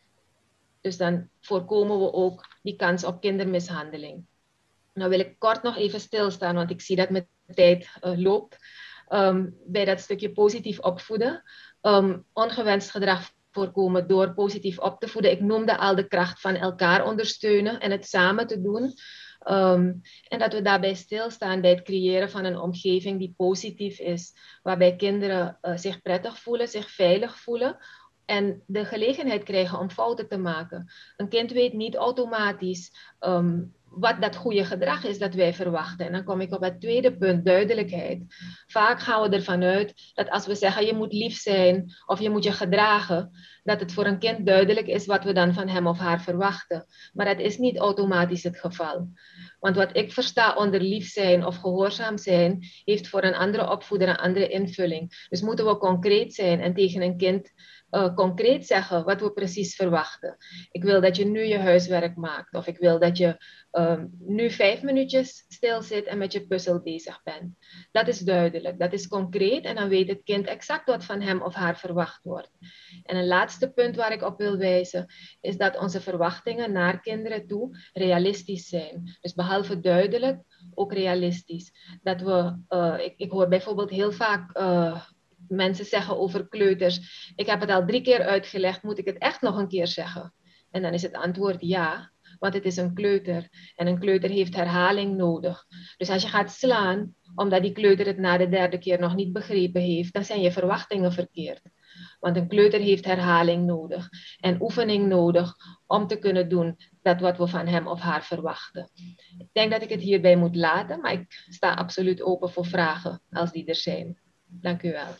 Dus dan voorkomen we ook die kans op kindermishandeling. Nou wil ik kort nog even stilstaan, want ik zie dat mijn tijd uh, loopt. Um, bij dat stukje positief opvoeden. Um, ongewenst gedrag voorkomen door positief op te voeden. Ik noemde al de kracht van elkaar ondersteunen en het samen te doen. Um, en dat we daarbij stilstaan bij het creëren van een omgeving die positief is. Waarbij kinderen uh, zich prettig voelen, zich veilig voelen. En de gelegenheid krijgen om fouten te maken. Een kind weet niet automatisch um, wat dat goede gedrag is dat wij verwachten. En dan kom ik op het tweede punt, duidelijkheid. Vaak gaan we ervan uit dat als we zeggen je moet lief zijn of je moet je gedragen, dat het voor een kind duidelijk is wat we dan van hem of haar verwachten. Maar dat is niet automatisch het geval. Want wat ik versta onder lief zijn of gehoorzaam zijn, heeft voor een andere opvoeder een andere invulling. Dus moeten we concreet zijn en tegen een kind uh, concreet zeggen wat we precies verwachten. Ik wil dat je nu je huiswerk maakt. Of ik wil dat je um, nu vijf minuutjes stil zit en met je puzzel bezig bent. Dat is duidelijk, dat is concreet en dan weet het kind exact wat van hem of haar verwacht wordt. En een laatste punt waar ik op wil wijzen, is dat onze verwachtingen naar kinderen toe realistisch zijn. Dus behalve duidelijk, ook realistisch. Dat we, uh, ik, ik hoor bijvoorbeeld heel vaak uh, mensen zeggen over kleuters, ik heb het al drie keer uitgelegd, moet ik het echt nog een keer zeggen? En dan is het antwoord ja, want het is een kleuter. En een kleuter heeft herhaling nodig. Dus als je gaat slaan, omdat die kleuter het na de derde keer nog niet begrepen heeft, dan zijn je verwachtingen verkeerd. Want een kleuter heeft herhaling nodig en oefening nodig om te kunnen doen dat wat we van hem of haar verwachten. Ik denk dat ik het hierbij moet laten, maar ik sta absoluut open voor vragen als die er zijn. Dank u wel.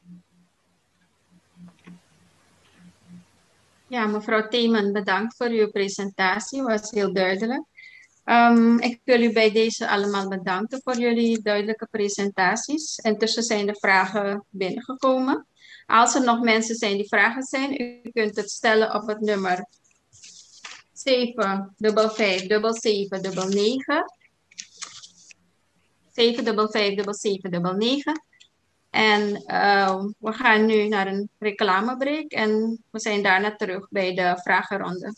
Ja, mevrouw Theeman, bedankt voor uw presentatie. Was heel duidelijk. Um, ik wil u bij deze allemaal bedanken voor jullie duidelijke presentaties. Intussen zijn de vragen binnengekomen. Als er nog mensen zijn die vragen zijn, u kunt het stellen op het nummer zeven vijf vijf zeven zeven negen. zeven vijf vijf zeven negen. En uh, we gaan nu naar een reclamebreak en we zijn daarna terug bij de vragenronde.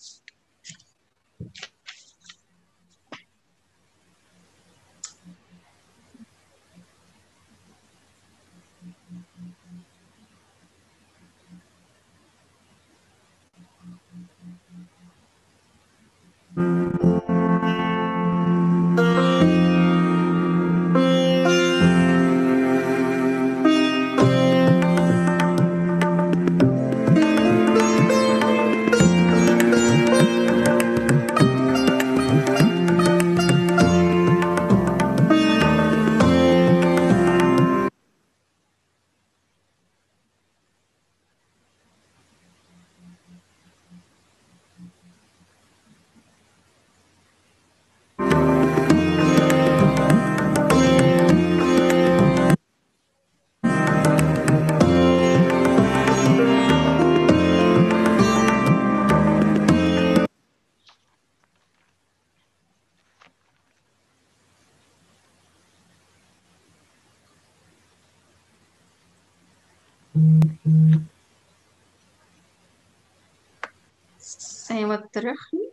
Zijn we terug nu?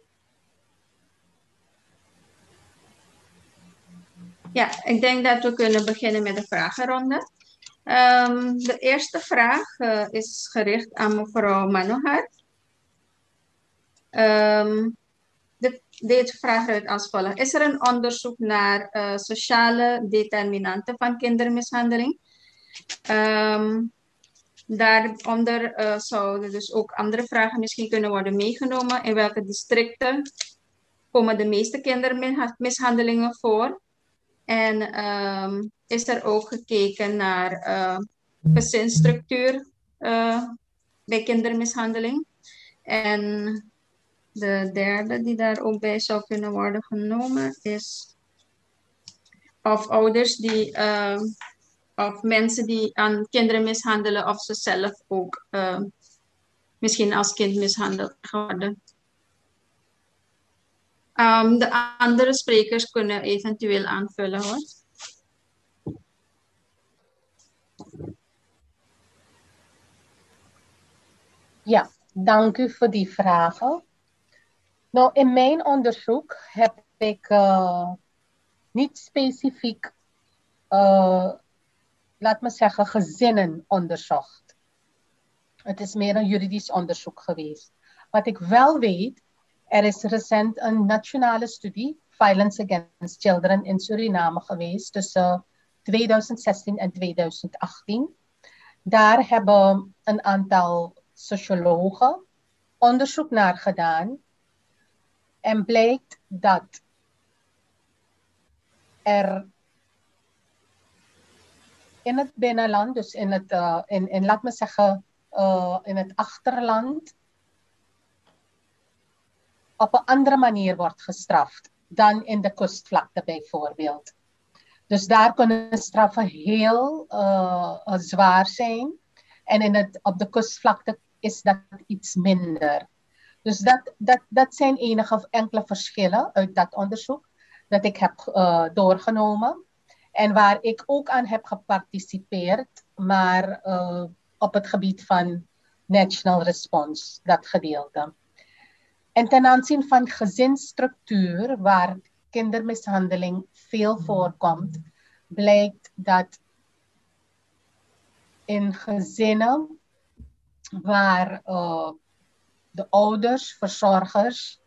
Ja, ik denk dat we kunnen beginnen met de vragenronde. Um, de eerste vraag uh, is gericht aan mevrouw Manohar. Um, de, deze vraag luidt als volgt. Is er een onderzoek naar uh, sociale determinanten van kindermishandeling? Um, Daaronder uh, zouden dus ook andere vragen misschien kunnen worden meegenomen. In welke districten komen de meeste kindermishandelingen voor? En um, is er ook gekeken naar uh, gezinsstructuur uh, bij kindermishandeling? En de derde die daar ook bij zou kunnen worden genomen is of ouders die... Uh, Of mensen die aan kinderen mishandelen of ze zelf ook uh, misschien als kind mishandeld worden. Um, de andere sprekers kunnen eventueel aanvullen hoor. Ja, dank u voor die vragen. Nou, in mijn onderzoek heb ik uh, niet specifiek... Uh, laat me zeggen, gezinnen onderzocht. Het is meer een juridisch onderzoek geweest. Wat ik wel weet, er is recent een nationale studie, Violence Against Children in Suriname geweest, tussen tweeduizend zestien en tweeduizend achttien. Daar hebben een aantal sociologen onderzoek naar gedaan. En blijkt dat er in het binnenland, dus in het, uh, in, in, laat me zeggen, uh, in het achterland, op een andere manier wordt gestraft dan in de kustvlakte bijvoorbeeld. Dus daar kunnen straffen heel uh, zwaar zijn. En in het, op de kustvlakte is dat iets minder. Dus dat, dat, dat zijn enige enkele verschillen uit dat onderzoek dat ik heb uh, doorgenomen. En waar ik ook aan heb geparticipeerd, maar uh, op het gebied van national response, dat gedeelte. En ten aanzien van gezinsstructuur, waar kindermishandeling veel voorkomt, blijkt dat in gezinnen waar uh, de ouders, verzorgers,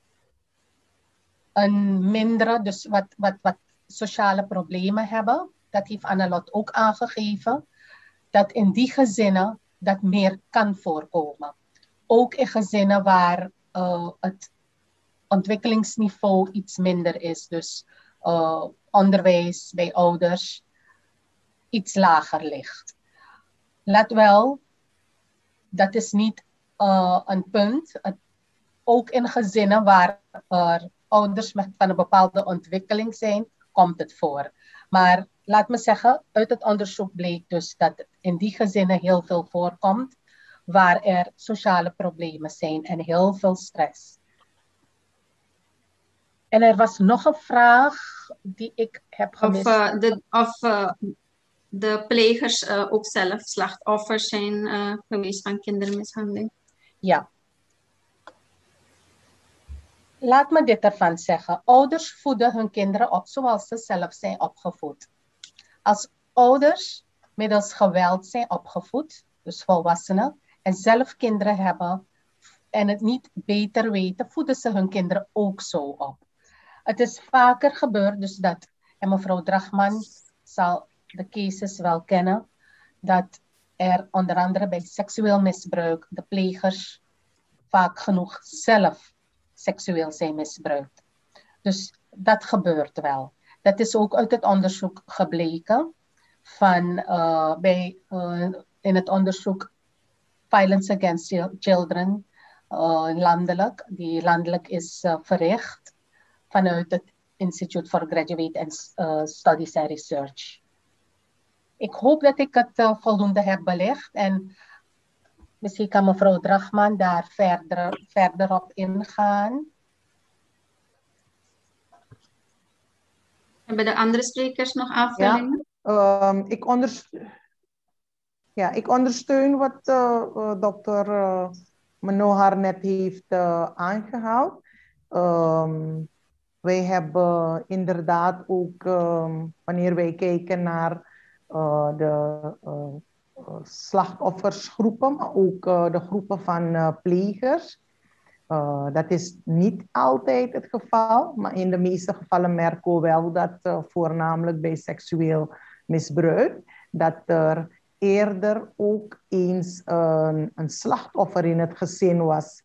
een mindere, dus wat, wat, wat sociale problemen hebben, dat heeft Annelot ook aangegeven, dat in die gezinnen dat meer kan voorkomen. Ook in gezinnen waar uh, het ontwikkelingsniveau iets minder is, dus uh, onderwijs bij ouders iets lager ligt. Let wel, dat is niet uh, een punt. Het, ook in gezinnen waar er ouders met van een bepaalde ontwikkeling zijn, komt het voor. Maar laat me zeggen, uit het onderzoek bleek dus dat het in die gezinnen heel veel voorkomt, waar er sociale problemen zijn en heel veel stress. En er was nog een vraag die ik heb gemist. Of, uh, de, of uh, de plegers uh, ook zelf slachtoffers zijn uh, geweest van kindermishandeling. Ja. Laat me dit ervan zeggen. Ouders voeden hun kinderen op zoals ze zelf zijn opgevoed. Als ouders middels geweld zijn opgevoed, dus volwassenen, en zelf kinderen hebben en het niet beter weten, voeden ze hun kinderen ook zo op. Het is vaker gebeurd, dus dat, en mevrouw Drachman zal de cases wel kennen, dat er onder andere bij seksueel misbruik de plegers vaak genoeg zelf seksueel zijn misbruikt. Dus dat gebeurt wel. Dat is ook uit het onderzoek gebleken van uh, bij, uh, in het onderzoek Violence Against Children uh, landelijk, die landelijk is uh, verricht vanuit het Institute for Graduate and uh, Studies and Research. Ik hoop dat ik het uh, voldoende heb belicht en misschien kan mevrouw Drachman daar verder, verder op ingaan. Hebben de andere sprekers nog aanvullingen? Ja, um, ik, ondersteun, ja, ik ondersteun wat uh, uh, dokter uh, Manohar net heeft uh, aangehaald. Um, wij hebben inderdaad ook, um, wanneer wij kijken naar uh, de uh, uh, slachtoffersgroepen, maar ook uh, de groepen van uh, plegers. Uh, dat is niet altijd het geval, maar in de meeste gevallen merken we wel dat uh, voornamelijk bij seksueel misbruik, dat er eerder ook eens een, een slachtoffer in het gezin was.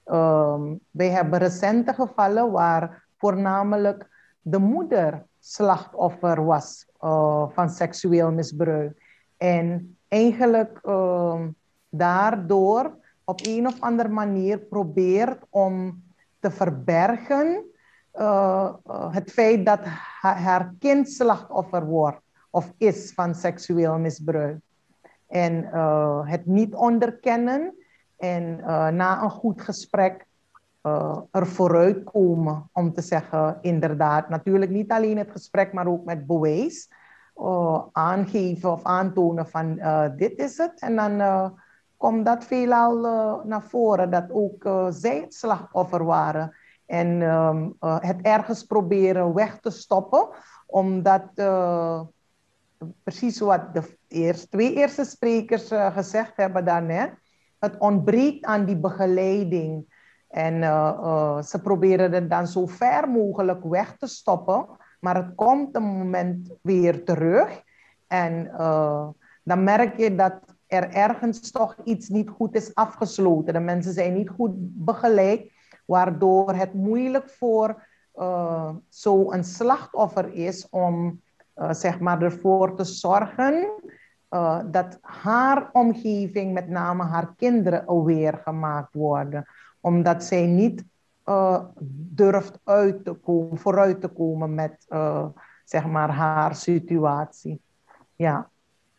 Um, wij hebben recente gevallen waar voornamelijk de moeder slachtoffer was uh, van seksueel misbruik. En eigenlijk uh, daardoor op een of andere manier probeert om te verbergen uh, uh, het feit dat ha haar kind slachtoffer wordt of is van seksueel misbruik. En uh, het niet onderkennen en uh, na een goed gesprek uh, er vooruit komen om te zeggen, inderdaad, natuurlijk niet alleen het gesprek, maar ook met bewijs uh, aangeven of aantonen van uh, dit is het. En dan uh, komt dat veelal uh, naar voren, dat ook uh, zij het slachtoffer waren. En um, uh, het ergens proberen weg te stoppen, omdat uh, precies wat de eerste, twee eerste sprekers uh, gezegd hebben daarnet, het ontbreekt aan die begeleiding. En uh, uh, ze proberen het dan zo ver mogelijk weg te stoppen, maar het komt een moment weer terug. En uh, dan merk je dat er ergens toch iets niet goed is afgesloten. De mensen zijn niet goed begeleid, waardoor het moeilijk voor uh, zo een slachtoffer is om uh, zeg maar ervoor te zorgen uh, dat haar omgeving, met name haar kinderen, aware gemaakt worden. Omdat zij niet uh, durft uit te komen, vooruit te komen met uh, zeg maar haar situatie. Ja.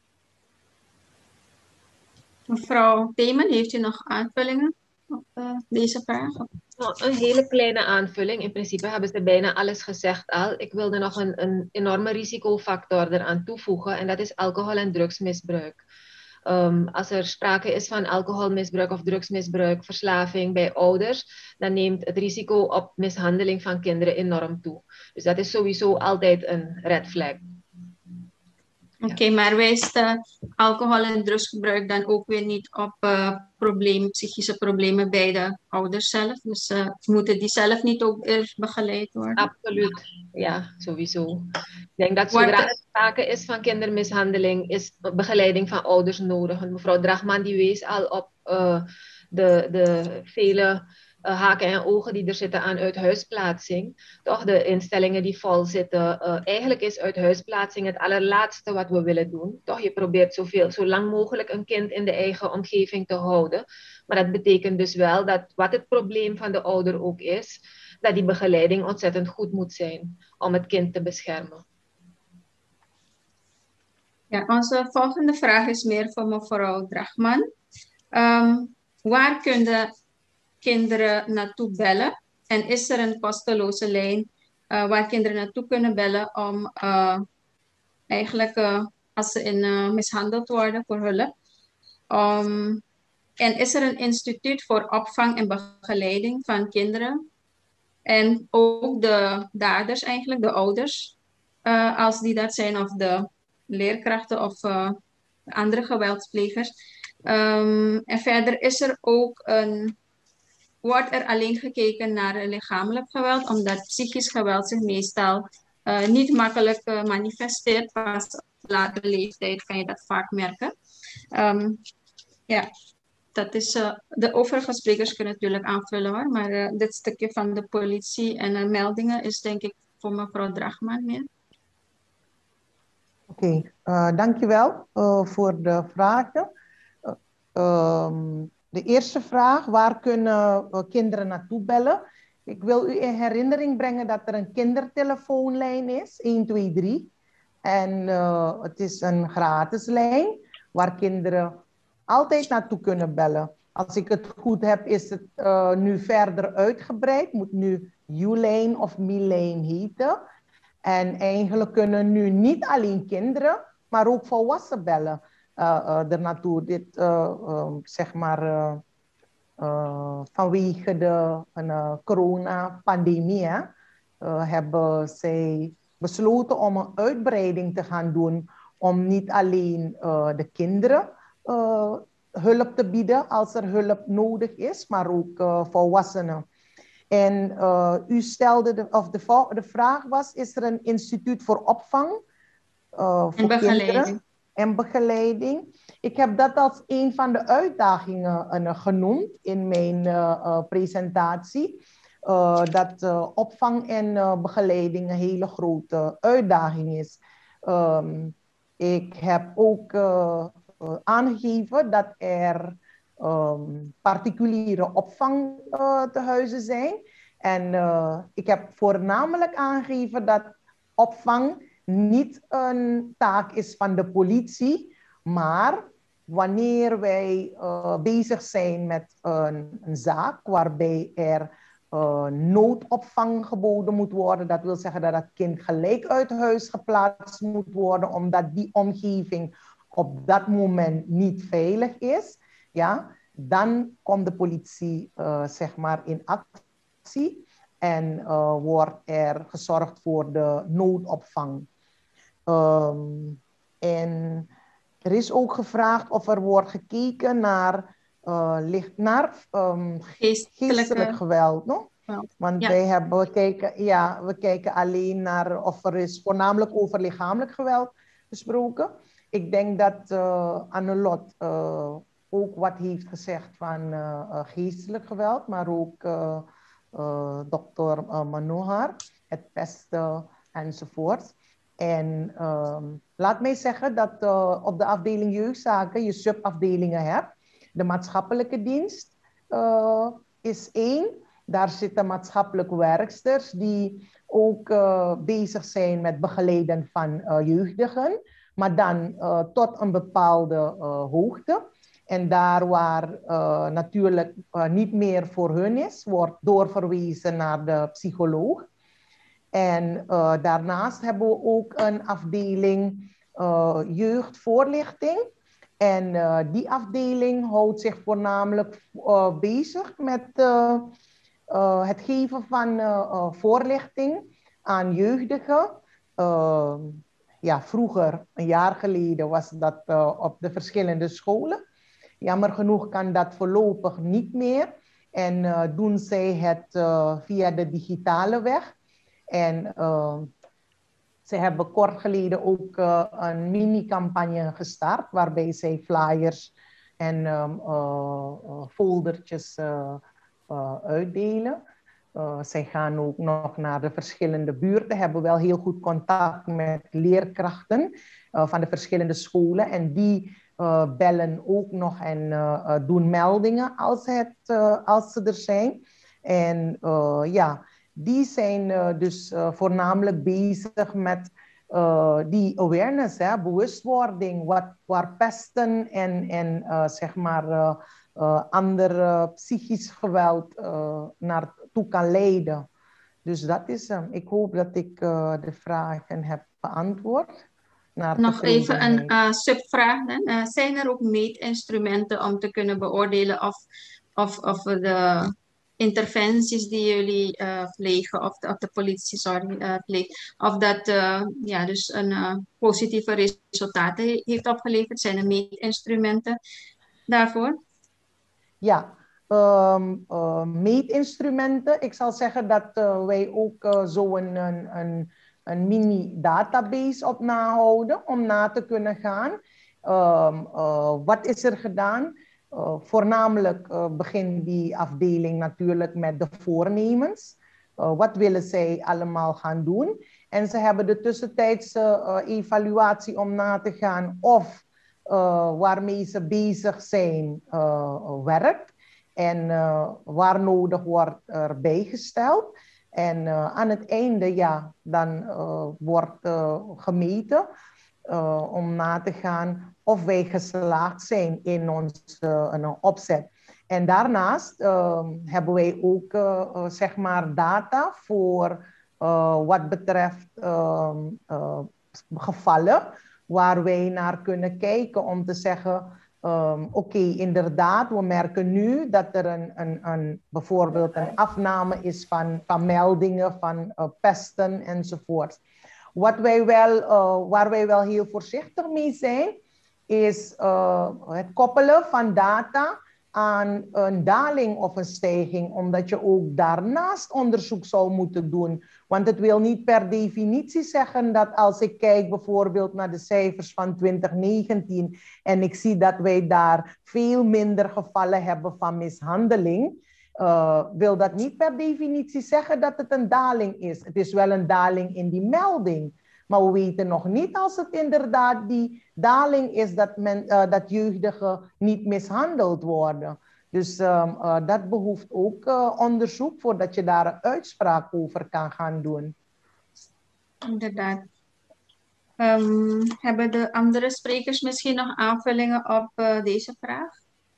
Mevrouw Theeman, heeft u nog aanvullingen op uh, deze vraag? Nou, een hele kleine aanvulling. In principe hebben ze bijna alles gezegd al. Ik wilde nog een, een enorme risicofactor eraan toevoegen en dat is alcohol- en drugsmisbruik. Um, als er sprake is van alcoholmisbruik of drugsmisbruik, verslaving bij ouders, dan neemt het risico op mishandeling van kinderen enorm toe. Dus dat is sowieso altijd een red flag. Oké, okay, maar wijst uh, alcohol- en drugsgebruik dan ook weer niet op uh, probleem, psychische problemen bij de ouders zelf? Dus uh, moeten die zelf niet ook eerst begeleid worden? Absoluut, ja, sowieso. Ik denk dat zodra er sprake is van kindermishandeling, is begeleiding van ouders nodig. En mevrouw Drachman die wees al op uh, de, de vele uh, haken en ogen die er zitten aan uithuisplaatsing. Toch, de instellingen die vol zitten. Uh, eigenlijk is uithuisplaatsing het allerlaatste wat we willen doen. Toch, je probeert zoveel, zo lang mogelijk een kind in de eigen omgeving te houden. Maar dat betekent dus wel dat wat het probleem van de ouder ook is, dat die begeleiding ontzettend goed moet zijn om het kind te beschermen. Ja, onze volgende vraag is meer voor mevrouw Drachman. Um, waar kunnen kinderen naartoe bellen? En is er een kosteloze lijn uh, waar kinderen naartoe kunnen bellen om uh, eigenlijk uh, als ze in, uh, mishandeld worden voor hulp? Um, en is er een instituut voor opvang en begeleiding van kinderen? En ook de daders eigenlijk, de ouders, uh, als die dat zijn, of de leerkrachten of uh, andere geweldsplegers. Um, en verder is er ook een, wordt er alleen gekeken naar lichamelijk geweld, omdat psychisch geweld zich meestal uh, niet makkelijk uh, manifesteert. Pas op latere leeftijd kan je dat vaak merken. Um, ja. Dat is, uh, de overige sprekers kunnen natuurlijk aanvullen hoor, maar uh, dit stukje van de politie en uh, meldingen is denk ik voor mevrouw Drachman meer. Oké, okay, uh, dankjewel uh, voor de vragen. Uh, um, de eerste vraag, waar kunnen uh, kinderen naartoe bellen? Ik wil u in herinnering brengen dat er een kindertelefoonlijn is, een twee drie. En uh, het is een gratis lijn waar kinderen altijd naartoe kunnen bellen. Als ik het goed heb, is het uh, nu verder uitgebreid. Moet nu U-lane of Me-lane heten. En eigenlijk kunnen nu niet alleen kinderen, maar ook volwassenen bellen uh, uh, er naartoe. Dit, uh, uh, zeg maar, uh, uh, vanwege de uh, coronapandemie uh, hebben zij besloten om een uitbreiding te gaan doen om niet alleen uh, de kinderen uh, hulp te bieden als er hulp nodig is, maar ook uh, volwassenen. En uh, u stelde, de, of de, de vraag was, is er een instituut voor opvang uh, voor en begeleiding. kinderen en begeleiding? Ik heb dat als een van de uitdagingen uh, genoemd in mijn uh, uh, presentatie. Uh, dat uh, opvang en uh, begeleiding een hele grote uitdaging is. Um, ik heb ook uh, uh, aangegeven dat er um, particuliere opvangtehuizen zijn. En uh, ik heb voornamelijk aangegeven dat opvang niet een taak is van de politie, maar wanneer wij uh, bezig zijn met een, een zaak waarbij er uh, noodopvang geboden moet worden, dat wil zeggen dat het kind gelijk uit huis geplaatst moet worden, omdat die omgeving op dat moment niet veilig is, ja, dan komt de politie uh, zeg maar in actie en uh, wordt er gezorgd voor de noodopvang. Um, en er is ook gevraagd of er wordt gekeken naar, uh, licht, naar um, geestelijk geweld. No? Want ja. wij hebben, we, kijken, ja, we kijken alleen naar of er is voornamelijk over lichamelijk geweld gesproken. Ik denk dat uh, Annelot uh, ook wat heeft gezegd van uh, uh, geestelijk geweld, maar ook uh, uh, dokter uh, Manohar, het pesten enzovoort. En um, laat mij zeggen dat uh, op de afdeling jeugdzaken je subafdelingen hebt. De maatschappelijke dienst uh, is één. Daar zitten maatschappelijke werksters die ook uh, bezig zijn met begeleiden van uh, jeugdigen, maar dan uh, tot een bepaalde uh, hoogte. En daar waar uh, natuurlijk uh, niet meer voor hun is, wordt doorverwezen naar de psycholoog. En uh, daarnaast hebben we ook een afdeling uh, jeugdvoorlichting. En uh, die afdeling houdt zich voornamelijk uh, bezig met uh, uh, het geven van uh, uh, voorlichting aan jeugdigen. Uh, ja, vroeger, een jaar geleden, was dat uh, op de verschillende scholen. Jammer genoeg kan dat voorlopig niet meer. En uh, doen zij het uh, via de digitale weg. En uh, ze hebben kort geleden ook uh, een mini-campagne gestart, waarbij zij flyers en um, uh, uh, foldertjes uh, uh, uitdelen. Uh, zij gaan ook nog naar de verschillende buurten, hebben wel heel goed contact met leerkrachten uh, van de verschillende scholen. En die uh, bellen ook nog en uh, uh, doen meldingen als, het, uh, als ze er zijn. En uh, ja... Die zijn uh, dus uh, voornamelijk bezig met uh, die awareness, hè, bewustwording, wat, waar pesten en, en uh, zeg maar uh, uh, ander uh, psychisch geweld uh, naartoe kan leiden. Dus dat is hem. Um, ik hoop dat ik uh, de vragen heb beantwoord. Nog even een uh, subvraag. Uh, zijn er ook meetinstrumenten om te kunnen beoordelen of, of, of de interventies die jullie uh, plegen, of de, of de politie sorry, uh, pleegt, of dat uh, ja, dus een uh, positieve resultaten heeft opgeleverd? Zijn er meetinstrumenten daarvoor? Ja, um, uh, meetinstrumenten. Ik zal zeggen dat uh, wij ook uh, zo een, een, een, een mini-database op nahouden om na te kunnen gaan. Um, uh, wat is er gedaan? Uh, voornamelijk uh, begint die afdeling natuurlijk met de voornemens. Uh, wat willen zij allemaal gaan doen? En ze hebben de tussentijdse uh, evaluatie om na te gaan of uh, waarmee ze bezig zijn uh, werkt. En uh, waar nodig wordt er bijgesteld. En uh, aan het einde, ja, dan uh, wordt uh, gemeten uh, om na te gaan of wij geslaagd zijn in onze uh, opzet. En daarnaast uh, hebben wij ook uh, uh, zeg maar data voor uh, wat betreft uh, uh, gevallen waar wij naar kunnen kijken om te zeggen, um, oké, okay, inderdaad, we merken nu dat er een, een, een, bijvoorbeeld een afname is van, van meldingen, van uh, pesten enzovoort. Wat wij wel, uh, waar wij wel heel voorzichtig mee zijn, is uh, het koppelen van data aan een daling of een stijging, omdat je ook daarnaast onderzoek zou moeten doen. Want het wil niet per definitie zeggen dat als ik kijk bijvoorbeeld naar de cijfers van twintig negentien en ik zie dat wij daar veel minder gevallen hebben van mishandeling, uh, wil dat niet per definitie zeggen dat het een daling is. Het is wel een daling in die melding. Maar we weten nog niet als het inderdaad die daling is dat, men, uh, dat jeugdigen niet mishandeld worden. Dus um, uh, dat behoeft ook uh, onderzoek voordat je daar een uitspraak over kan gaan doen. Inderdaad. Um, hebben de andere sprekers misschien nog aanvullingen op uh, deze vraag?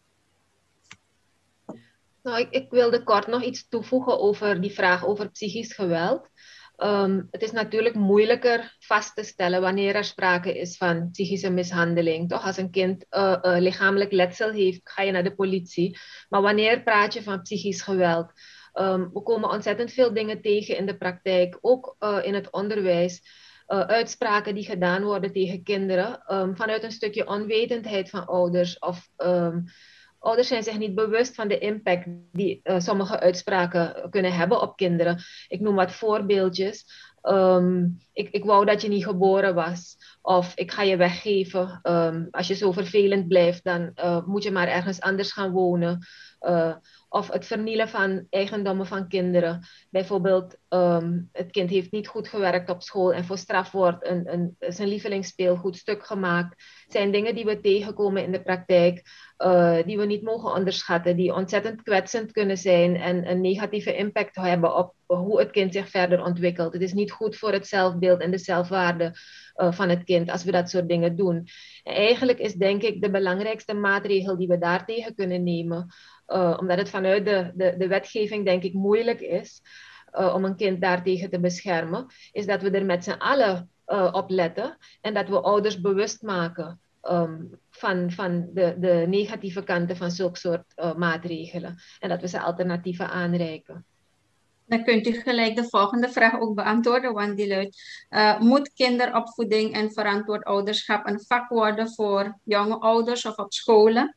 Nou, ik, ik wilde kort nog iets toevoegen over die vraag over psychisch geweld. Um, het is natuurlijk moeilijker vast te stellen wanneer er sprake is van psychische mishandeling. Toch, als een kind uh, uh, lichamelijk letsel heeft, ga je naar de politie. Maar wanneer praat je van psychisch geweld? Um, we komen ontzettend veel dingen tegen in de praktijk, ook uh, in het onderwijs. Uh, uitspraken die gedaan worden tegen kinderen um, vanuit een stukje onwetendheid van ouders of... Um, Ouders zijn zich niet bewust van de impact die uh, sommige uitspraken kunnen hebben op kinderen. Ik noem wat voorbeeldjes. Um, ik, ik wou dat je niet geboren was. Of ik ga je weggeven. Um, als je zo vervelend blijft, dan uh, moet je maar ergens anders gaan wonen. Uh, of het vernielen van eigendommen van kinderen. Bijvoorbeeld, um, het kind heeft niet goed gewerkt op school en voor straf wordt een, een, zijn lievelingsspeelgoed stuk gemaakt. Zijn dingen die we tegenkomen in de praktijk, uh, die we niet mogen onderschatten, die ontzettend kwetsend kunnen zijn en een negatieve impact hebben op hoe het kind zich verder ontwikkelt. Het is niet goed voor het zelfbeeld en de zelfwaarde uh, van het kind als we dat soort dingen doen. En eigenlijk is denk ik de belangrijkste maatregel die we daartegen kunnen nemen, uh, omdat het vanuit de, de, de wetgeving denk ik moeilijk is uh, om een kind daartegen te beschermen, is dat we er met z'n allen uh, op letten en dat we ouders bewust maken um, van, van de, de negatieve kanten van zulke soort uh, maatregelen en dat we ze alternatieven aanreiken. Dan kunt u gelijk de volgende vraag ook beantwoorden, want die luidt, uh, moet kinderopvoeding en verantwoord ouderschap een vak worden voor jonge ouders of op scholen?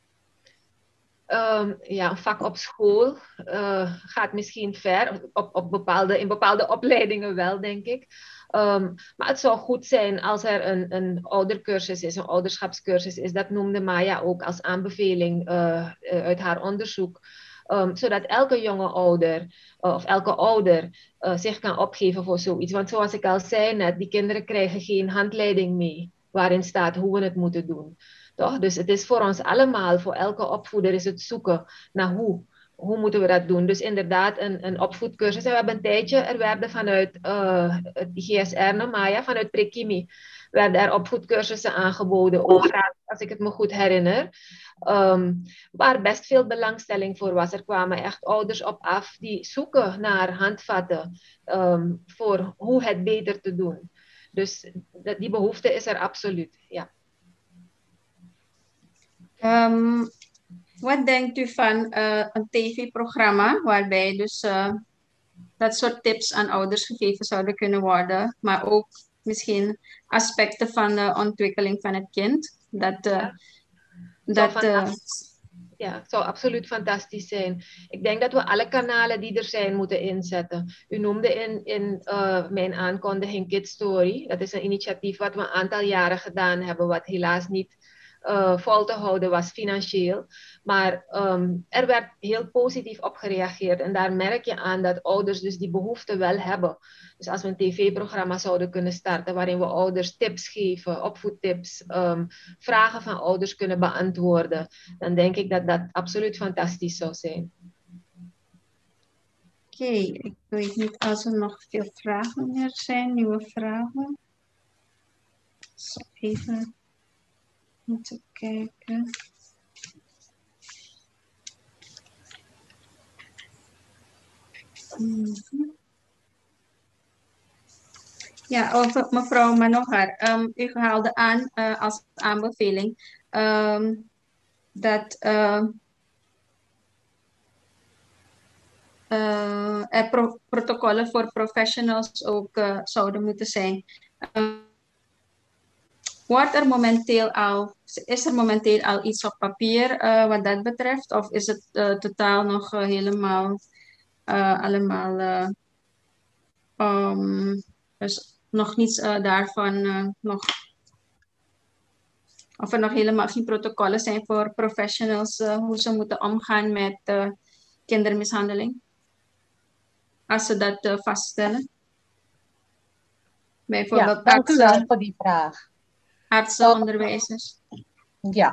Um, ja, een vak op school uh, gaat misschien ver, op, op bepaalde, in bepaalde opleidingen wel, denk ik. Um, maar het zou goed zijn als er een, een oudercursus is, een ouderschapscursus is. Dat noemde Maya ook als aanbeveling uh, uit haar onderzoek. Um, zodat elke jonge ouder uh, of elke ouder uh, zich kan opgeven voor zoiets. Want zoals ik al zei net, die kinderen krijgen geen handleiding mee waarin staat hoe we het moeten doen. Toch? Dus het is voor ons allemaal, voor elke opvoeder is het zoeken naar hoe. Hoe moeten we dat doen? Dus inderdaad een, een opvoedcursus. En we hebben een tijdje, er werden vanuit uh, het G S R, Maya, vanuit Prekimi, werden er opvoedcursussen aangeboden, ook graag, als ik het me goed herinner. Um, waar best veel belangstelling voor was. Er kwamen echt ouders op af die zoeken naar handvatten um, voor hoe het beter te doen. Dus die behoefte is er absoluut, ja. Um, wat denkt u van uh, een tv-programma waarbij dus uh, dat soort tips aan ouders gegeven zouden kunnen worden, maar ook misschien aspecten van de ontwikkeling van het kind? Dat, uh, ja. dat, uh, ja, het zou absoluut fantastisch zijn. Ik denk dat we alle kanalen die er zijn moeten inzetten. U noemde in, in uh, mijn aankondiging Kids Story. Dat is een initiatief wat we een aantal jaren gedaan hebben, wat helaas niet Uh, vol te houden was financieel. Maar um, er werd heel positief op gereageerd. En daar merk je aan dat ouders dus die behoefte wel hebben. Dus als we een tv-programma zouden kunnen starten waarin we ouders tips geven, opvoedtips, um, vragen van ouders kunnen beantwoorden, dan denk ik dat dat absoluut fantastisch zou zijn. Oké, okay, ik weet niet als er nog veel vragen meer zijn, nieuwe vragen. Zo, even... Even kijken. Mm-hmm. Ja, over mevrouw Manohar. Um, u haalde aan uh, als aanbeveling um, dat uh, uh, er pro protocollen voor professionals ook uh, zouden moeten zijn. Um, Wordt er momenteel al, is er momenteel al iets op papier uh, wat dat betreft? Of is het uh, totaal nog uh, helemaal uh, allemaal, uh, um, dus nog niets uh, daarvan, uh, nog, of er nog helemaal geen protocollen zijn voor professionals, uh, hoe ze moeten omgaan met uh, kindermishandeling? Als ze dat uh, vaststellen? Bijvoorbeeld ja, dank u wel voor die vraag. Artsen, onderwijzers. Ja.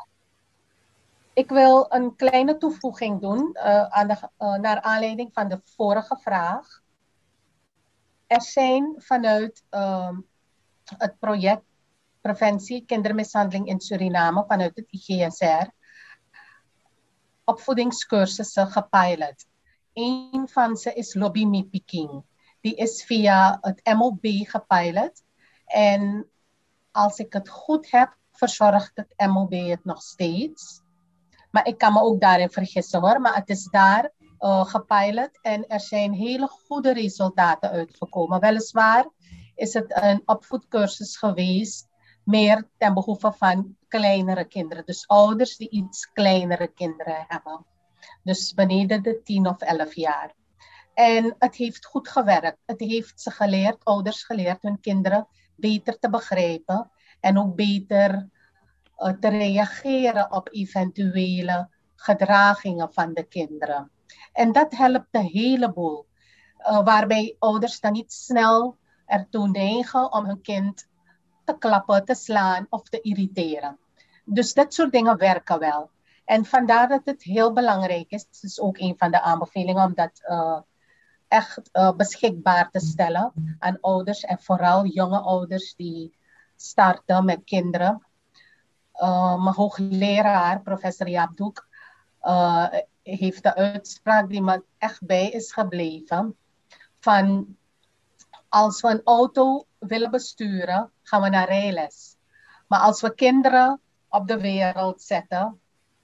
Ik wil een kleine toevoeging doen uh, aan de, uh, naar aanleiding van de vorige vraag. Er zijn vanuit uh, het project Preventie Kindermishandeling in Suriname, vanuit het I G S R, opvoedingscursussen gepilot. Een van ze is Lobby Me Peking. Die is via het M O B gepilot. En als ik het goed heb, verzorgt het M O B het nog steeds. Maar ik kan me ook daarin vergissen hoor. Maar het is daar uh, gepilot en er zijn hele goede resultaten uitgekomen. Weliswaar is het een opvoedcursus geweest, meer ten behoeve van kleinere kinderen. Dus ouders die iets kleinere kinderen hebben. Dus beneden de tien of elf jaar. En het heeft goed gewerkt. Het heeft ze geleerd, ouders geleerd, hun kinderen beter te begrijpen. En ook beter uh, te reageren op eventuele gedragingen van de kinderen. En dat helpt een heleboel. Uh, waarbij ouders dan niet snel ertoe neigen om hun kind te klappen, te slaan of te irriteren. Dus dat soort dingen werken wel. En vandaar dat het heel belangrijk is. Het is ook een van de aanbevelingen om dat uh, echt uh, beschikbaar te stellen aan ouders. En vooral jonge ouders die starten met kinderen. Uh, mijn hoogleraar, professor Jaap Doek, uh, heeft de uitspraak die me echt bij is gebleven. Van als we een auto willen besturen, gaan we naar rijles. Maar als we kinderen op de wereld zetten,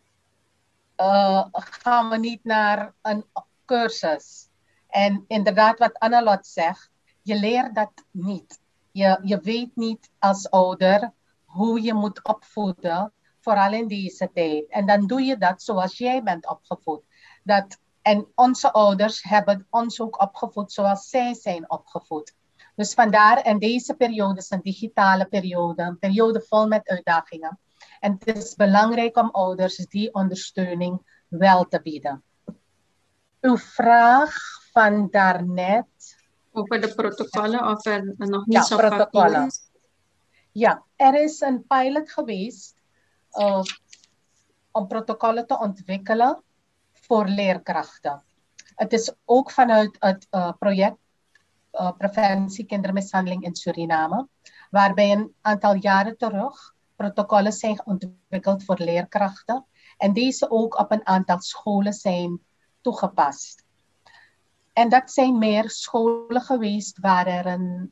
uh, gaan we niet naar een cursus. En inderdaad, wat Annelot zegt, je leert dat niet. Je, je weet niet als ouder hoe je moet opvoeden, vooral in deze tijd. En dan doe je dat zoals jij bent opgevoed. Dat, en onze ouders hebben ons ook opgevoed zoals zij zijn opgevoed. Dus vandaar, in deze periode is een digitale periode, een periode vol met uitdagingen. En het is belangrijk om ouders die ondersteuning wel te bieden. Uw vraag van daarnet. Over de protocollen of er nog niet ja, zo protocollen. is? Ja, er is een pilot geweest uh, om protocollen te ontwikkelen voor leerkrachten. Het is ook vanuit het uh, project uh, Preventie Kindermishandeling in Suriname, waarbij een aantal jaren terug protocollen zijn ontwikkeld voor leerkrachten en deze ook op een aantal scholen zijn toegepast. En dat zijn meer scholen geweest waar er een,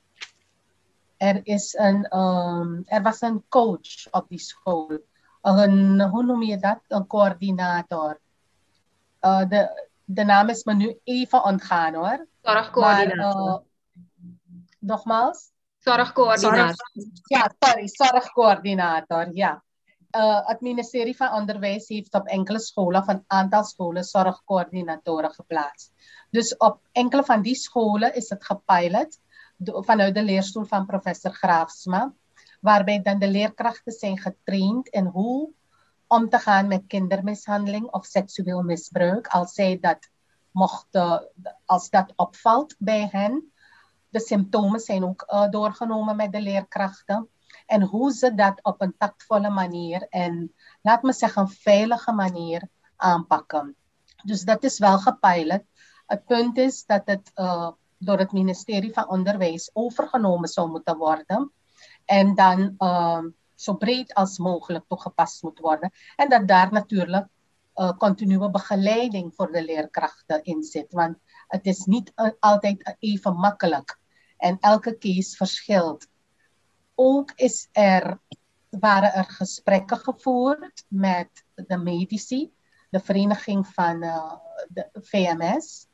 er is een, um, er was een coach op die school. Een, hoe noem je dat? Een coördinator. Uh, de, de naam is me nu even ontgaan hoor. Zorgcoördinator. Maar, uh, nogmaals? Zorgcoördinator. Ja, sorry, zorgcoördinator, ja. Uh, het ministerie van Onderwijs heeft op enkele scholen, of een aantal scholen, zorgcoördinatoren geplaatst. Dus op enkele van die scholen is het gepilot do, vanuit de leerstoel van professor Graafsma, waarbij dan de leerkrachten zijn getraind in hoe om te gaan met kindermishandeling of seksueel misbruik, als zij dat mochten, als dat opvalt bij hen. De symptomen zijn ook uh, doorgenomen met de leerkrachten. En hoe ze dat op een tactvolle manier en, laat me zeggen, een veilige manier aanpakken. Dus dat is wel gepilot. Het punt is dat het uh, door het ministerie van Onderwijs overgenomen zou moeten worden. En dan uh, zo breed als mogelijk toegepast moet worden. En dat daar natuurlijk uh, continue begeleiding voor de leerkrachten in zit. Want het is niet uh, altijd even makkelijk. En elke case verschilt. Ook is er, waren er gesprekken gevoerd met de medici, de vereniging van uh, de V M S,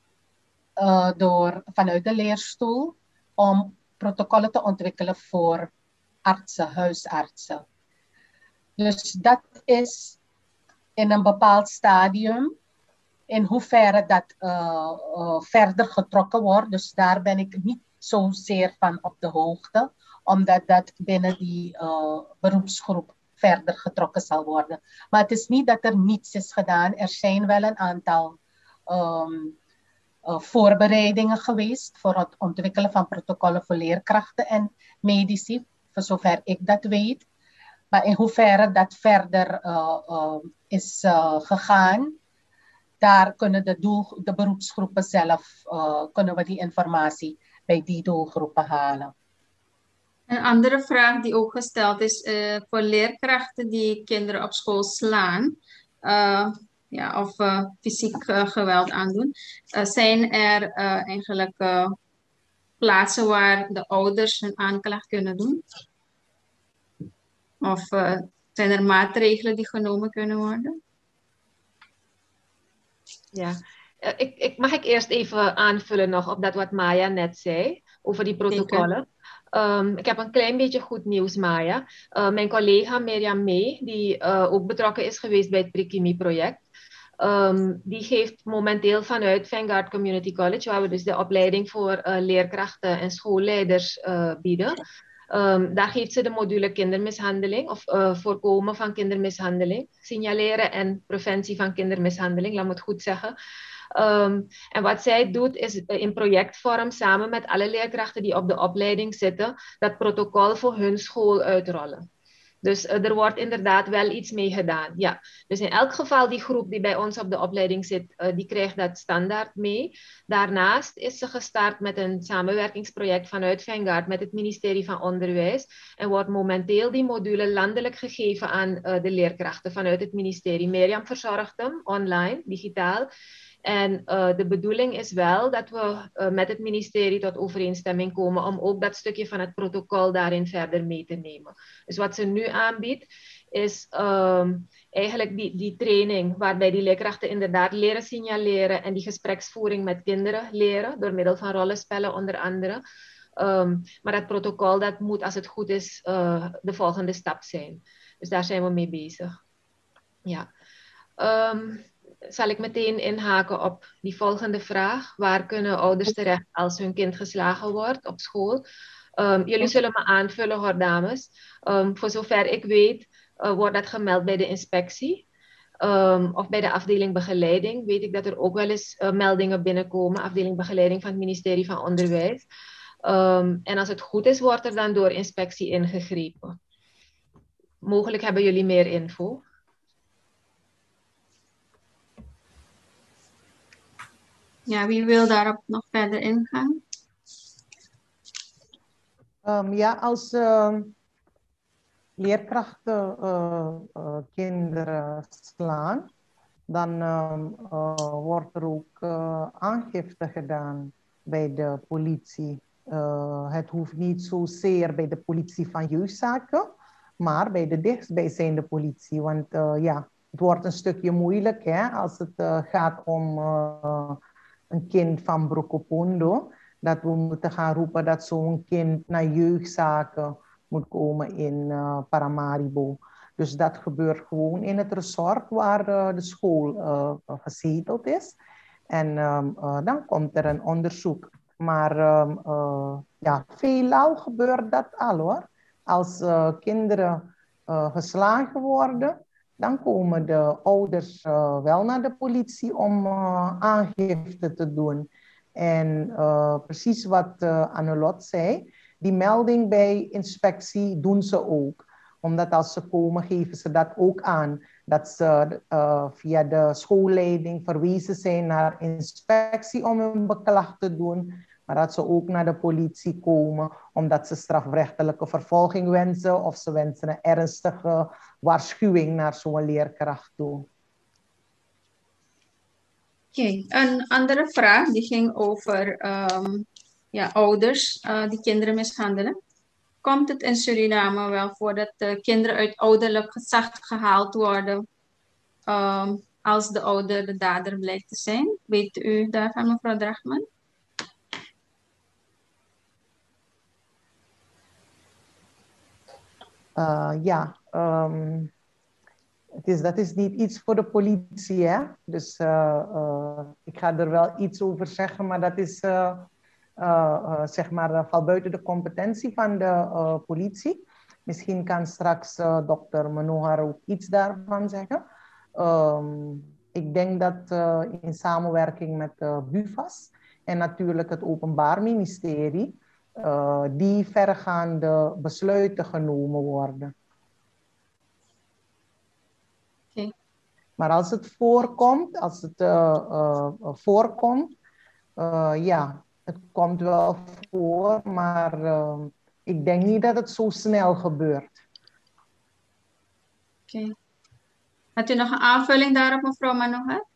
uh, door, vanuit de leerstoel, om protocollen te ontwikkelen voor artsen, huisartsen. Dus dat is in een bepaald stadium, in hoeverre dat uh, uh, verder getrokken wordt. Dus daar ben ik niet zozeer van op de hoogte, omdat dat binnen die uh, beroepsgroep verder getrokken zal worden. Maar het is niet dat er niets is gedaan. Er zijn wel een aantal um, uh, voorbereidingen geweest voor het ontwikkelen van protocollen voor leerkrachten en medici, voor zover ik dat weet. Maar in hoeverre dat verder uh, uh, is uh, gegaan, daar kunnen de, doel, de beroepsgroepen zelf, uh, kunnen we die informatie bij die doelgroepen halen. Een andere vraag die ook gesteld is uh, voor leerkrachten die kinderen op school slaan uh, ja, of uh, fysiek uh, geweld aandoen. Uh, zijn er uh, eigenlijk uh, plaatsen waar de ouders hun aanklacht kunnen doen? Of uh, zijn er maatregelen die genomen kunnen worden? Ja, uh, ik, ik, mag ik eerst even aanvullen nog op dat wat Maya net zei over die protocollen? Um, ik heb een klein beetje goed nieuws, Maya. Uh, mijn collega Mirjam May, die uh, ook betrokken is geweest bij het Prikimi-project, um, die geeft momenteel vanuit Vanguard Community College, waar we dus de opleiding voor uh, leerkrachten en schoolleiders uh, bieden, Um, daar geeft ze de module kindermishandeling of uh, voorkomen van kindermishandeling, signaleren en preventie van kindermishandeling, laat me het goed zeggen. Um, en wat zij doet is in projectvorm samen met alle leerkrachten die op de opleiding zitten, dat protocol voor hun school uitrollen. Dus uh, er wordt inderdaad wel iets mee gedaan. Ja. Dus in elk geval die groep die bij ons op de opleiding zit, uh, die krijgt dat standaard mee. Daarnaast is ze gestart met een samenwerkingsproject vanuit Vanguard met het ministerie van Onderwijs. En wordt momenteel die module landelijk gegeven aan uh, de leerkrachten vanuit het ministerie. Mirjam verzorgt hem online, digitaal. En uh, de bedoeling is wel dat we uh, met het ministerie tot overeenstemming komen om ook dat stukje van het protocol daarin verder mee te nemen. Dus wat ze nu aanbiedt is um, eigenlijk die, die training waarbij die leerkrachten inderdaad leren signaleren en die gespreksvoering met kinderen leren door middel van rollenspellen onder andere. Um, maar dat protocol dat moet als het goed is uh, de volgende stap zijn. Dus daar zijn we mee bezig. Ja. Um, Zal ik meteen inhaken op die volgende vraag. Waar kunnen ouders terecht als hun kind geslagen wordt op school? Um, jullie zullen me aanvullen hoor dames. Um, voor zover ik weet uh, wordt dat gemeld bij de inspectie. Um, of bij de afdeling begeleiding. Weet ik dat er ook wel eens uh, meldingen binnenkomen. Afdeling begeleiding van het ministerie van Onderwijs. Um, en als het goed is wordt er dan door inspectie ingegrepen. Mogelijk hebben jullie meer info. Ja, wie wil daarop nog verder ingaan? Um, ja, als uh, leerkrachten uh, uh, kinderen slaan, dan um, uh, wordt er ook uh, aangifte gedaan bij de politie. Uh, het hoeft niet zozeer bij de politie van jeugdzaken, maar bij de dichtstbijzijnde politie. Want uh, ja, het wordt een stukje moeilijk hè, als het uh, gaat om uh, een kind van Brokopondo. Dat we moeten gaan roepen dat zo'n kind naar jeugdzaken moet komen in uh, Paramaribo. Dus dat gebeurt gewoon in het resort waar uh, de school uh, gezeteld is. En um, uh, dan komt er een onderzoek. Maar um, uh, ja, veelal gebeurt dat al hoor. Als uh, kinderen uh, geslagen worden, dan komen de ouders uh, wel naar de politie om uh, aangifte te doen. En uh, precies wat uh, Annelot zei, die melding bij inspectie doen ze ook. Omdat als ze komen, geven ze dat ook aan. Dat ze uh, via de schoolleiding verwezen zijn naar inspectie om hun beklag te doen. Maar dat ze ook naar de politie komen omdat ze strafrechtelijke vervolging wensen. Of ze wensen een ernstige waarschuwing naar zo'n leerkracht toe. Oké, okay. Een andere vraag die ging over um, ja, ouders uh, die kinderen mishandelen. Komt het in Suriname wel voor dat de kinderen uit ouderlijk gezag gehaald worden um, als de ouder de dader blijkt te zijn? Weet u daarvan, mevrouw Drachman? Uh, ja, um, het is, dat is niet iets voor de politie, hè? Dus uh, uh, ik ga er wel iets over zeggen, maar dat is, uh, uh, uh, zeg maar, uh, valt buiten de competentie van de uh, politie. Misschien kan straks uh, dokter Manohar ook iets daarvan zeggen. Um, ik denk dat uh, in samenwerking met uh, BUVAS en natuurlijk het Openbaar Ministerie Uh, die vergaande besluiten genomen worden. Okay. Maar als het voorkomt, als het uh, uh, voorkomt, uh, ja, het komt wel voor, maar uh, ik denk niet dat het zo snel gebeurt. Oké. Okay. Had u nog een aanvulling daarop, mevrouw Manohar?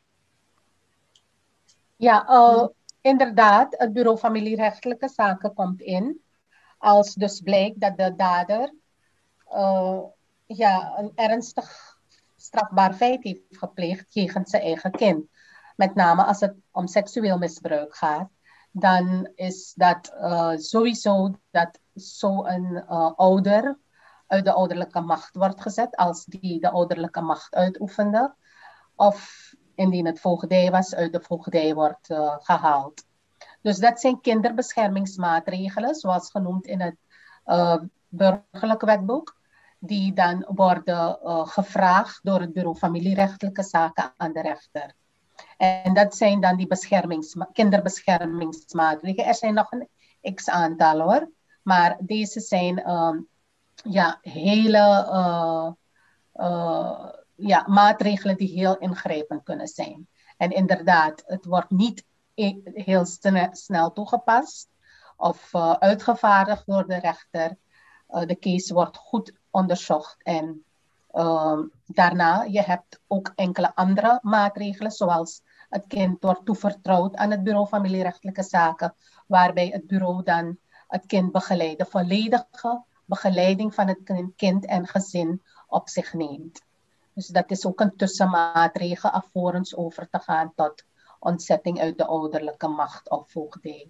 Ja, uh, inderdaad, het Bureau Familierechtelijke Zaken komt in. Als dus blijkt dat de dader uh, ja, een ernstig strafbaar feit heeft gepleegd tegen zijn eigen kind. Met name als het om seksueel misbruik gaat. Dan is dat uh, sowieso dat zo'n uh, ouder uit de ouderlijke macht wordt gezet. Als die de ouderlijke macht uitoefende. Of indien het voogdij was, uit de voogdij wordt uh, gehaald. Dus dat zijn kinderbeschermingsmaatregelen, zoals genoemd in het uh, burgerlijk wetboek, die dan worden uh, gevraagd door het Bureau Familierechtelijke Zaken aan de rechter. En dat zijn dan die beschermings, kinderbeschermingsmaatregelen. Er zijn nog een x-aantal hoor, maar deze zijn um, ja, hele uh, uh, ja, maatregelen die heel ingrijpend kunnen zijn. En inderdaad, het wordt niet heel snel toegepast of uh, uitgevaardigd door de rechter. Uh, de case wordt goed onderzocht en uh, daarna je hebt ook enkele andere maatregelen, zoals het kind wordt toevertrouwd aan het Bureau Familierechtelijke Zaken, waarbij het bureau dan het kind begeleidt, de volledige begeleiding van het kind en gezin op zich neemt. Dus dat is ook een tussenmaatregel alvorens over te gaan tot ontzetting uit de ouderlijke macht of voogdij.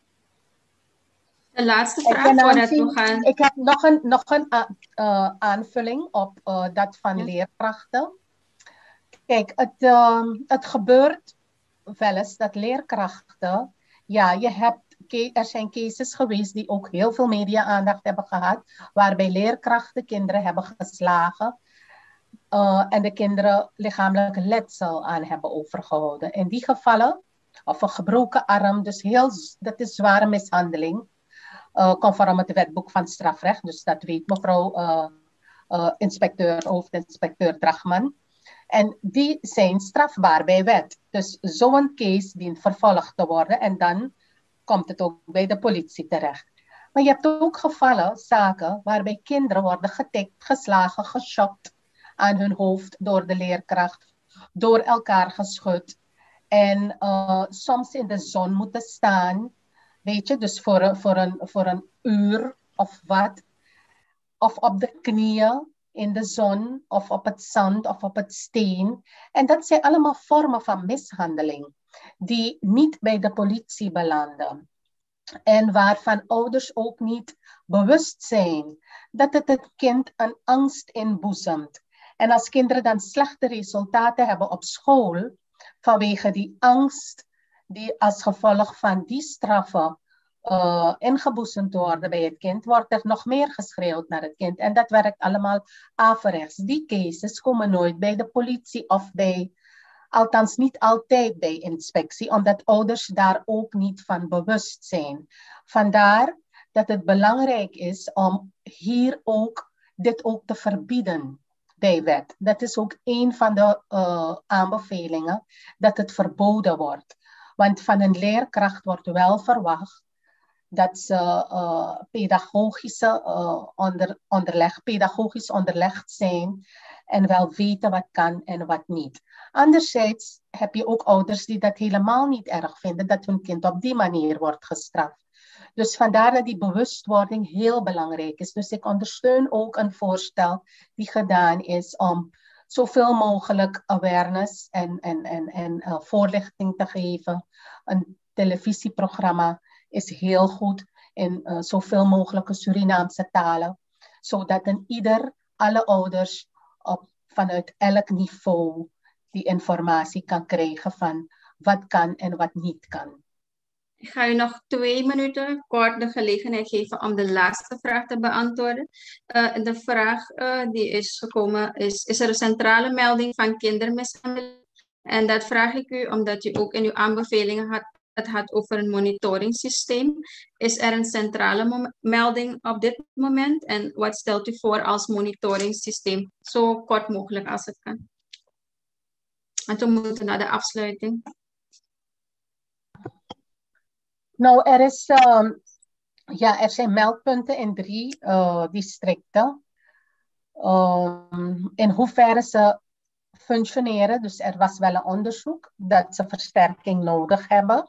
De laatste vraag voordat we gaan. Ik heb nog een, nog een uh, uh, aanvulling op uh, dat van Ja. leerkrachten. Kijk, het, uh, het gebeurt wel eens dat leerkrachten, ja, je hebt, er zijn cases geweest die ook heel veel media-aandacht hebben gehad, waarbij leerkrachten kinderen hebben geslagen uh, en de kinderen lichamelijk letsel aan hebben overgehouden. In die gevallen, of een gebroken arm, dus heel, dat is zware mishandeling, uh, conform het wetboek van strafrecht, dus dat weet mevrouw uh, uh, inspecteur, hoofdinspecteur Drachman. En die zijn strafbaar bij wet. Dus zo'n case dient vervolgd te worden en dan komt het ook bij de politie terecht. Maar je hebt ook gevallen, zaken, waarbij kinderen worden getikt, geslagen, geschokt aan hun hoofd door de leerkracht, door elkaar geschud. En uh, soms in de zon moeten staan, weet je, dus voor, voor, een, voor een uur of wat. Of op de knieën in de zon, of op het zand, of op het steen. En dat zijn allemaal vormen van mishandeling, die niet bij de politie belanden. En waarvan ouders ook niet bewust zijn dat het het kind een angst inboezemt. En als kinderen dan slechte resultaten hebben op school, vanwege die angst die als gevolg van die straffen uh, ingeboezemd worden bij het kind, wordt er nog meer geschreeuwd naar het kind. En dat werkt allemaal averechts. Die cases komen nooit bij de politie of bij, althans niet altijd bij inspectie, omdat ouders daar ook niet van bewust zijn. Vandaar dat het belangrijk is om hier ook dit ook te verbieden bij wet. Dat is ook een van de uh, aanbevelingen, dat het verboden wordt. Want van een leerkracht wordt wel verwacht dat ze uh, pedagogische, uh, onder, onderleg, pedagogisch onderlegd zijn en wel weten wat kan en wat niet. Anderzijds heb je ook ouders die dat helemaal niet erg vinden, dat hun kind op die manier wordt gestraft. Dus vandaar dat die bewustwording heel belangrijk is. Dus ik ondersteun ook een voorstel die gedaan is om zoveel mogelijk awareness en, en, en, en uh, voorlichting te geven. Een televisieprogramma is heel goed in uh, zoveel mogelijke Surinaamse talen, zodat een ieder, alle ouders op, vanuit elk niveau die informatie kan krijgen van wat kan en wat niet kan. Ik ga u nog twee minuten kort de gelegenheid geven om de laatste vraag te beantwoorden. Uh, de vraag uh, die is gekomen is, is er een centrale melding van kindermishandeling? En dat vraag ik u omdat u ook in uw aanbevelingen had, het had over een monitoringssysteem. Is er een centrale melding op dit moment? En wat stelt u voor als monitoringssysteem? Zo kort mogelijk als het kan. En toen moeten we naar de afsluiting. Nou, er, is, um, ja, er zijn meldpunten in drie uh, districten. Um, in hoeverre ze functioneren. Dus er was wel een onderzoek dat ze versterking nodig hebben.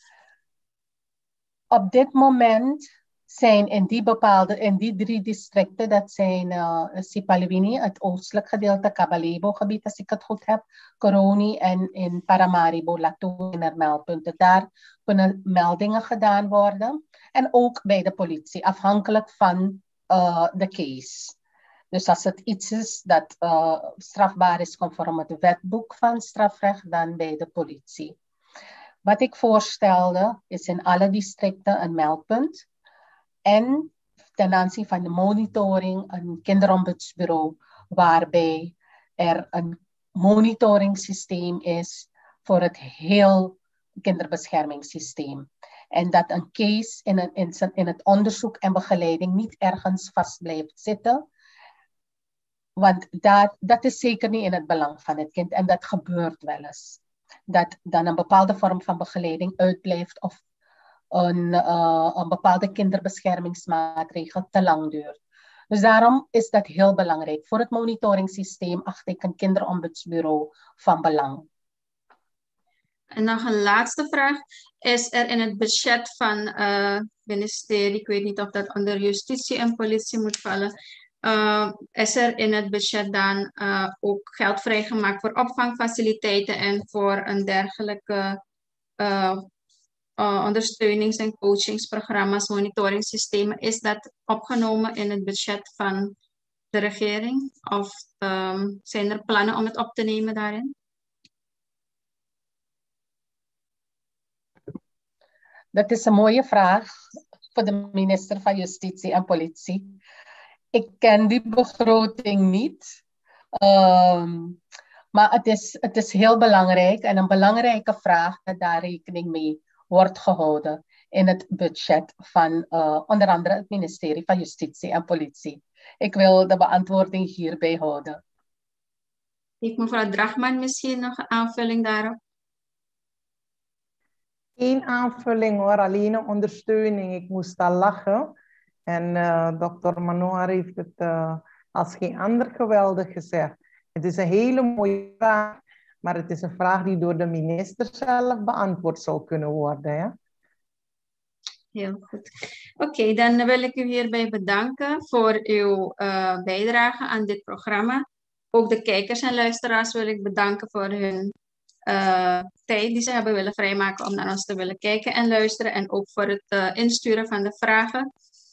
Op dit moment zijn in die bepaalde, in die drie districten, dat zijn uh, Sipaliwini, het oostelijk gedeelte, Kabalebo gebied, als ik het goed heb, Koroni en in Paramaribo, Latu, in er meldpunten. Daar kunnen meldingen gedaan worden. En ook bij de politie, afhankelijk van uh, de case. Dus als het iets is dat uh, strafbaar is conform het wetboek van strafrecht, dan bij de politie. Wat ik voorstelde is in alle districten een meldpunt. En ten aanzien van de monitoring een kinderombudsbureau waarbij er een monitoringssysteem is voor het heel kinderbeschermingssysteem. En dat een case in, een, in, in het onderzoek en begeleiding niet ergens vast blijft zitten. Want dat, dat is zeker niet in het belang van het kind. En dat gebeurt wel eens. Dat dan een bepaalde vorm van begeleiding uitblijft of een, uh, een bepaalde kinderbeschermingsmaatregel te lang duurt. Dus daarom is dat heel belangrijk. Voor het monitoringssysteem acht ik een kinderombudsbureau van belang. En nog een laatste vraag. Is er in het budget van het uh, ministerie, ik weet niet of dat onder justitie en politie moet vallen, uh, is er in het budget dan uh, ook geld vrijgemaakt voor opvangfaciliteiten en voor een dergelijke uh, uh, ondersteunings- en coachingsprogramma's, monitoringssystemen? Is dat opgenomen in het budget van de regering? Of um, zijn er plannen om het op te nemen daarin? Dat is een mooie vraag voor de minister van Justitie en Politie. Ik ken die begroting niet. Um, maar het is, het is heel belangrijk en een belangrijke vraag dat daar rekening mee wordt gehouden in het budget van uh, onder andere het ministerie van Justitie en Politie. Ik wil de beantwoording hierbij houden. Heeft mevrouw Drachman misschien nog een aanvulling daarop? Geen aanvulling hoor, alleen een ondersteuning. Ik moest al lachen. En uh, dokter Manohar heeft het uh, als geen ander geweldig gezegd. Het is een hele mooie vraag, maar het is een vraag die door de minister zelf beantwoord zou kunnen worden. Hè? Heel goed. Oké, okay, dan wil ik u hierbij bedanken voor uw uh, bijdrage aan dit programma. Ook de kijkers en luisteraars wil ik bedanken voor hun Uh, tijd die ze hebben willen vrijmaken om naar ons te willen kijken en luisteren. En ook voor het uh, insturen van de vragen.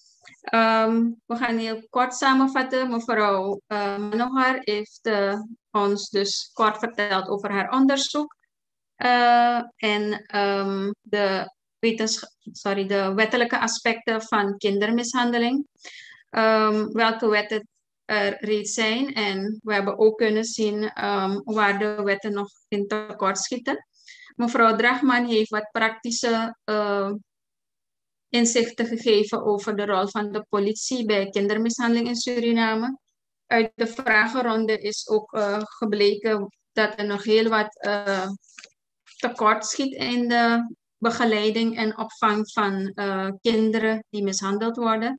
Um, we gaan heel kort samenvatten. Mevrouw uh, Manohar heeft uh, ons dus kort verteld over haar onderzoek. Uh, en um, de, sorry, de wettelijke aspecten van kindermishandeling. Um, welke wetten er reeds zijn. En we hebben ook kunnen zien um, waar de wetten nog in tekort schieten. Mevrouw Drachman heeft wat praktische uh, inzichten gegeven over de rol van de politie bij kindermishandeling in Suriname. Uit de vragenronde is ook uh, gebleken dat er nog heel wat uh, tekort schiet in de begeleiding en opvang van uh, kinderen die mishandeld worden.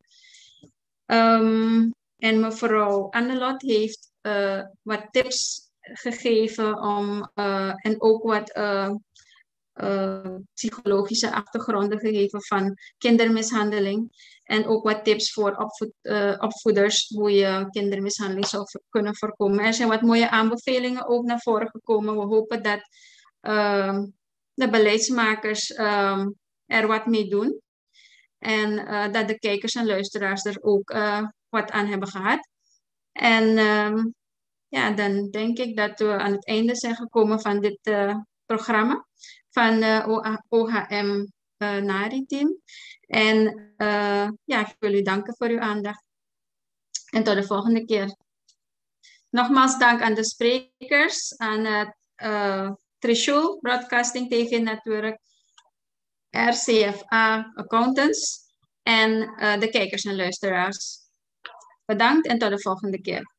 Um, En mevrouw Annelot heeft uh, wat tips gegeven om, uh, en ook wat uh, uh, psychologische achtergronden gegeven van kindermishandeling. En ook wat tips voor opvoed, uh, opvoeders hoe je kindermishandeling zou kunnen voorkomen. Er zijn wat mooie aanbevelingen ook naar voren gekomen. We hopen dat uh, de beleidsmakers uh, er wat mee doen. En uh, dat de kijkers en luisteraars er ook uh, wat aan hebben gehad. En um, ja, dan denk ik dat we aan het einde zijn gekomen van dit uh, programma van uh, O H M uh, NARI-team. En uh, ja, ik wil u danken voor uw aandacht. En tot de volgende keer. Nogmaals dank aan de sprekers, aan het uh, Trishul Broadcasting T V Network, R C F A Accountants en uh, de kijkers en luisteraars. Bedankt en tot de volgende keer.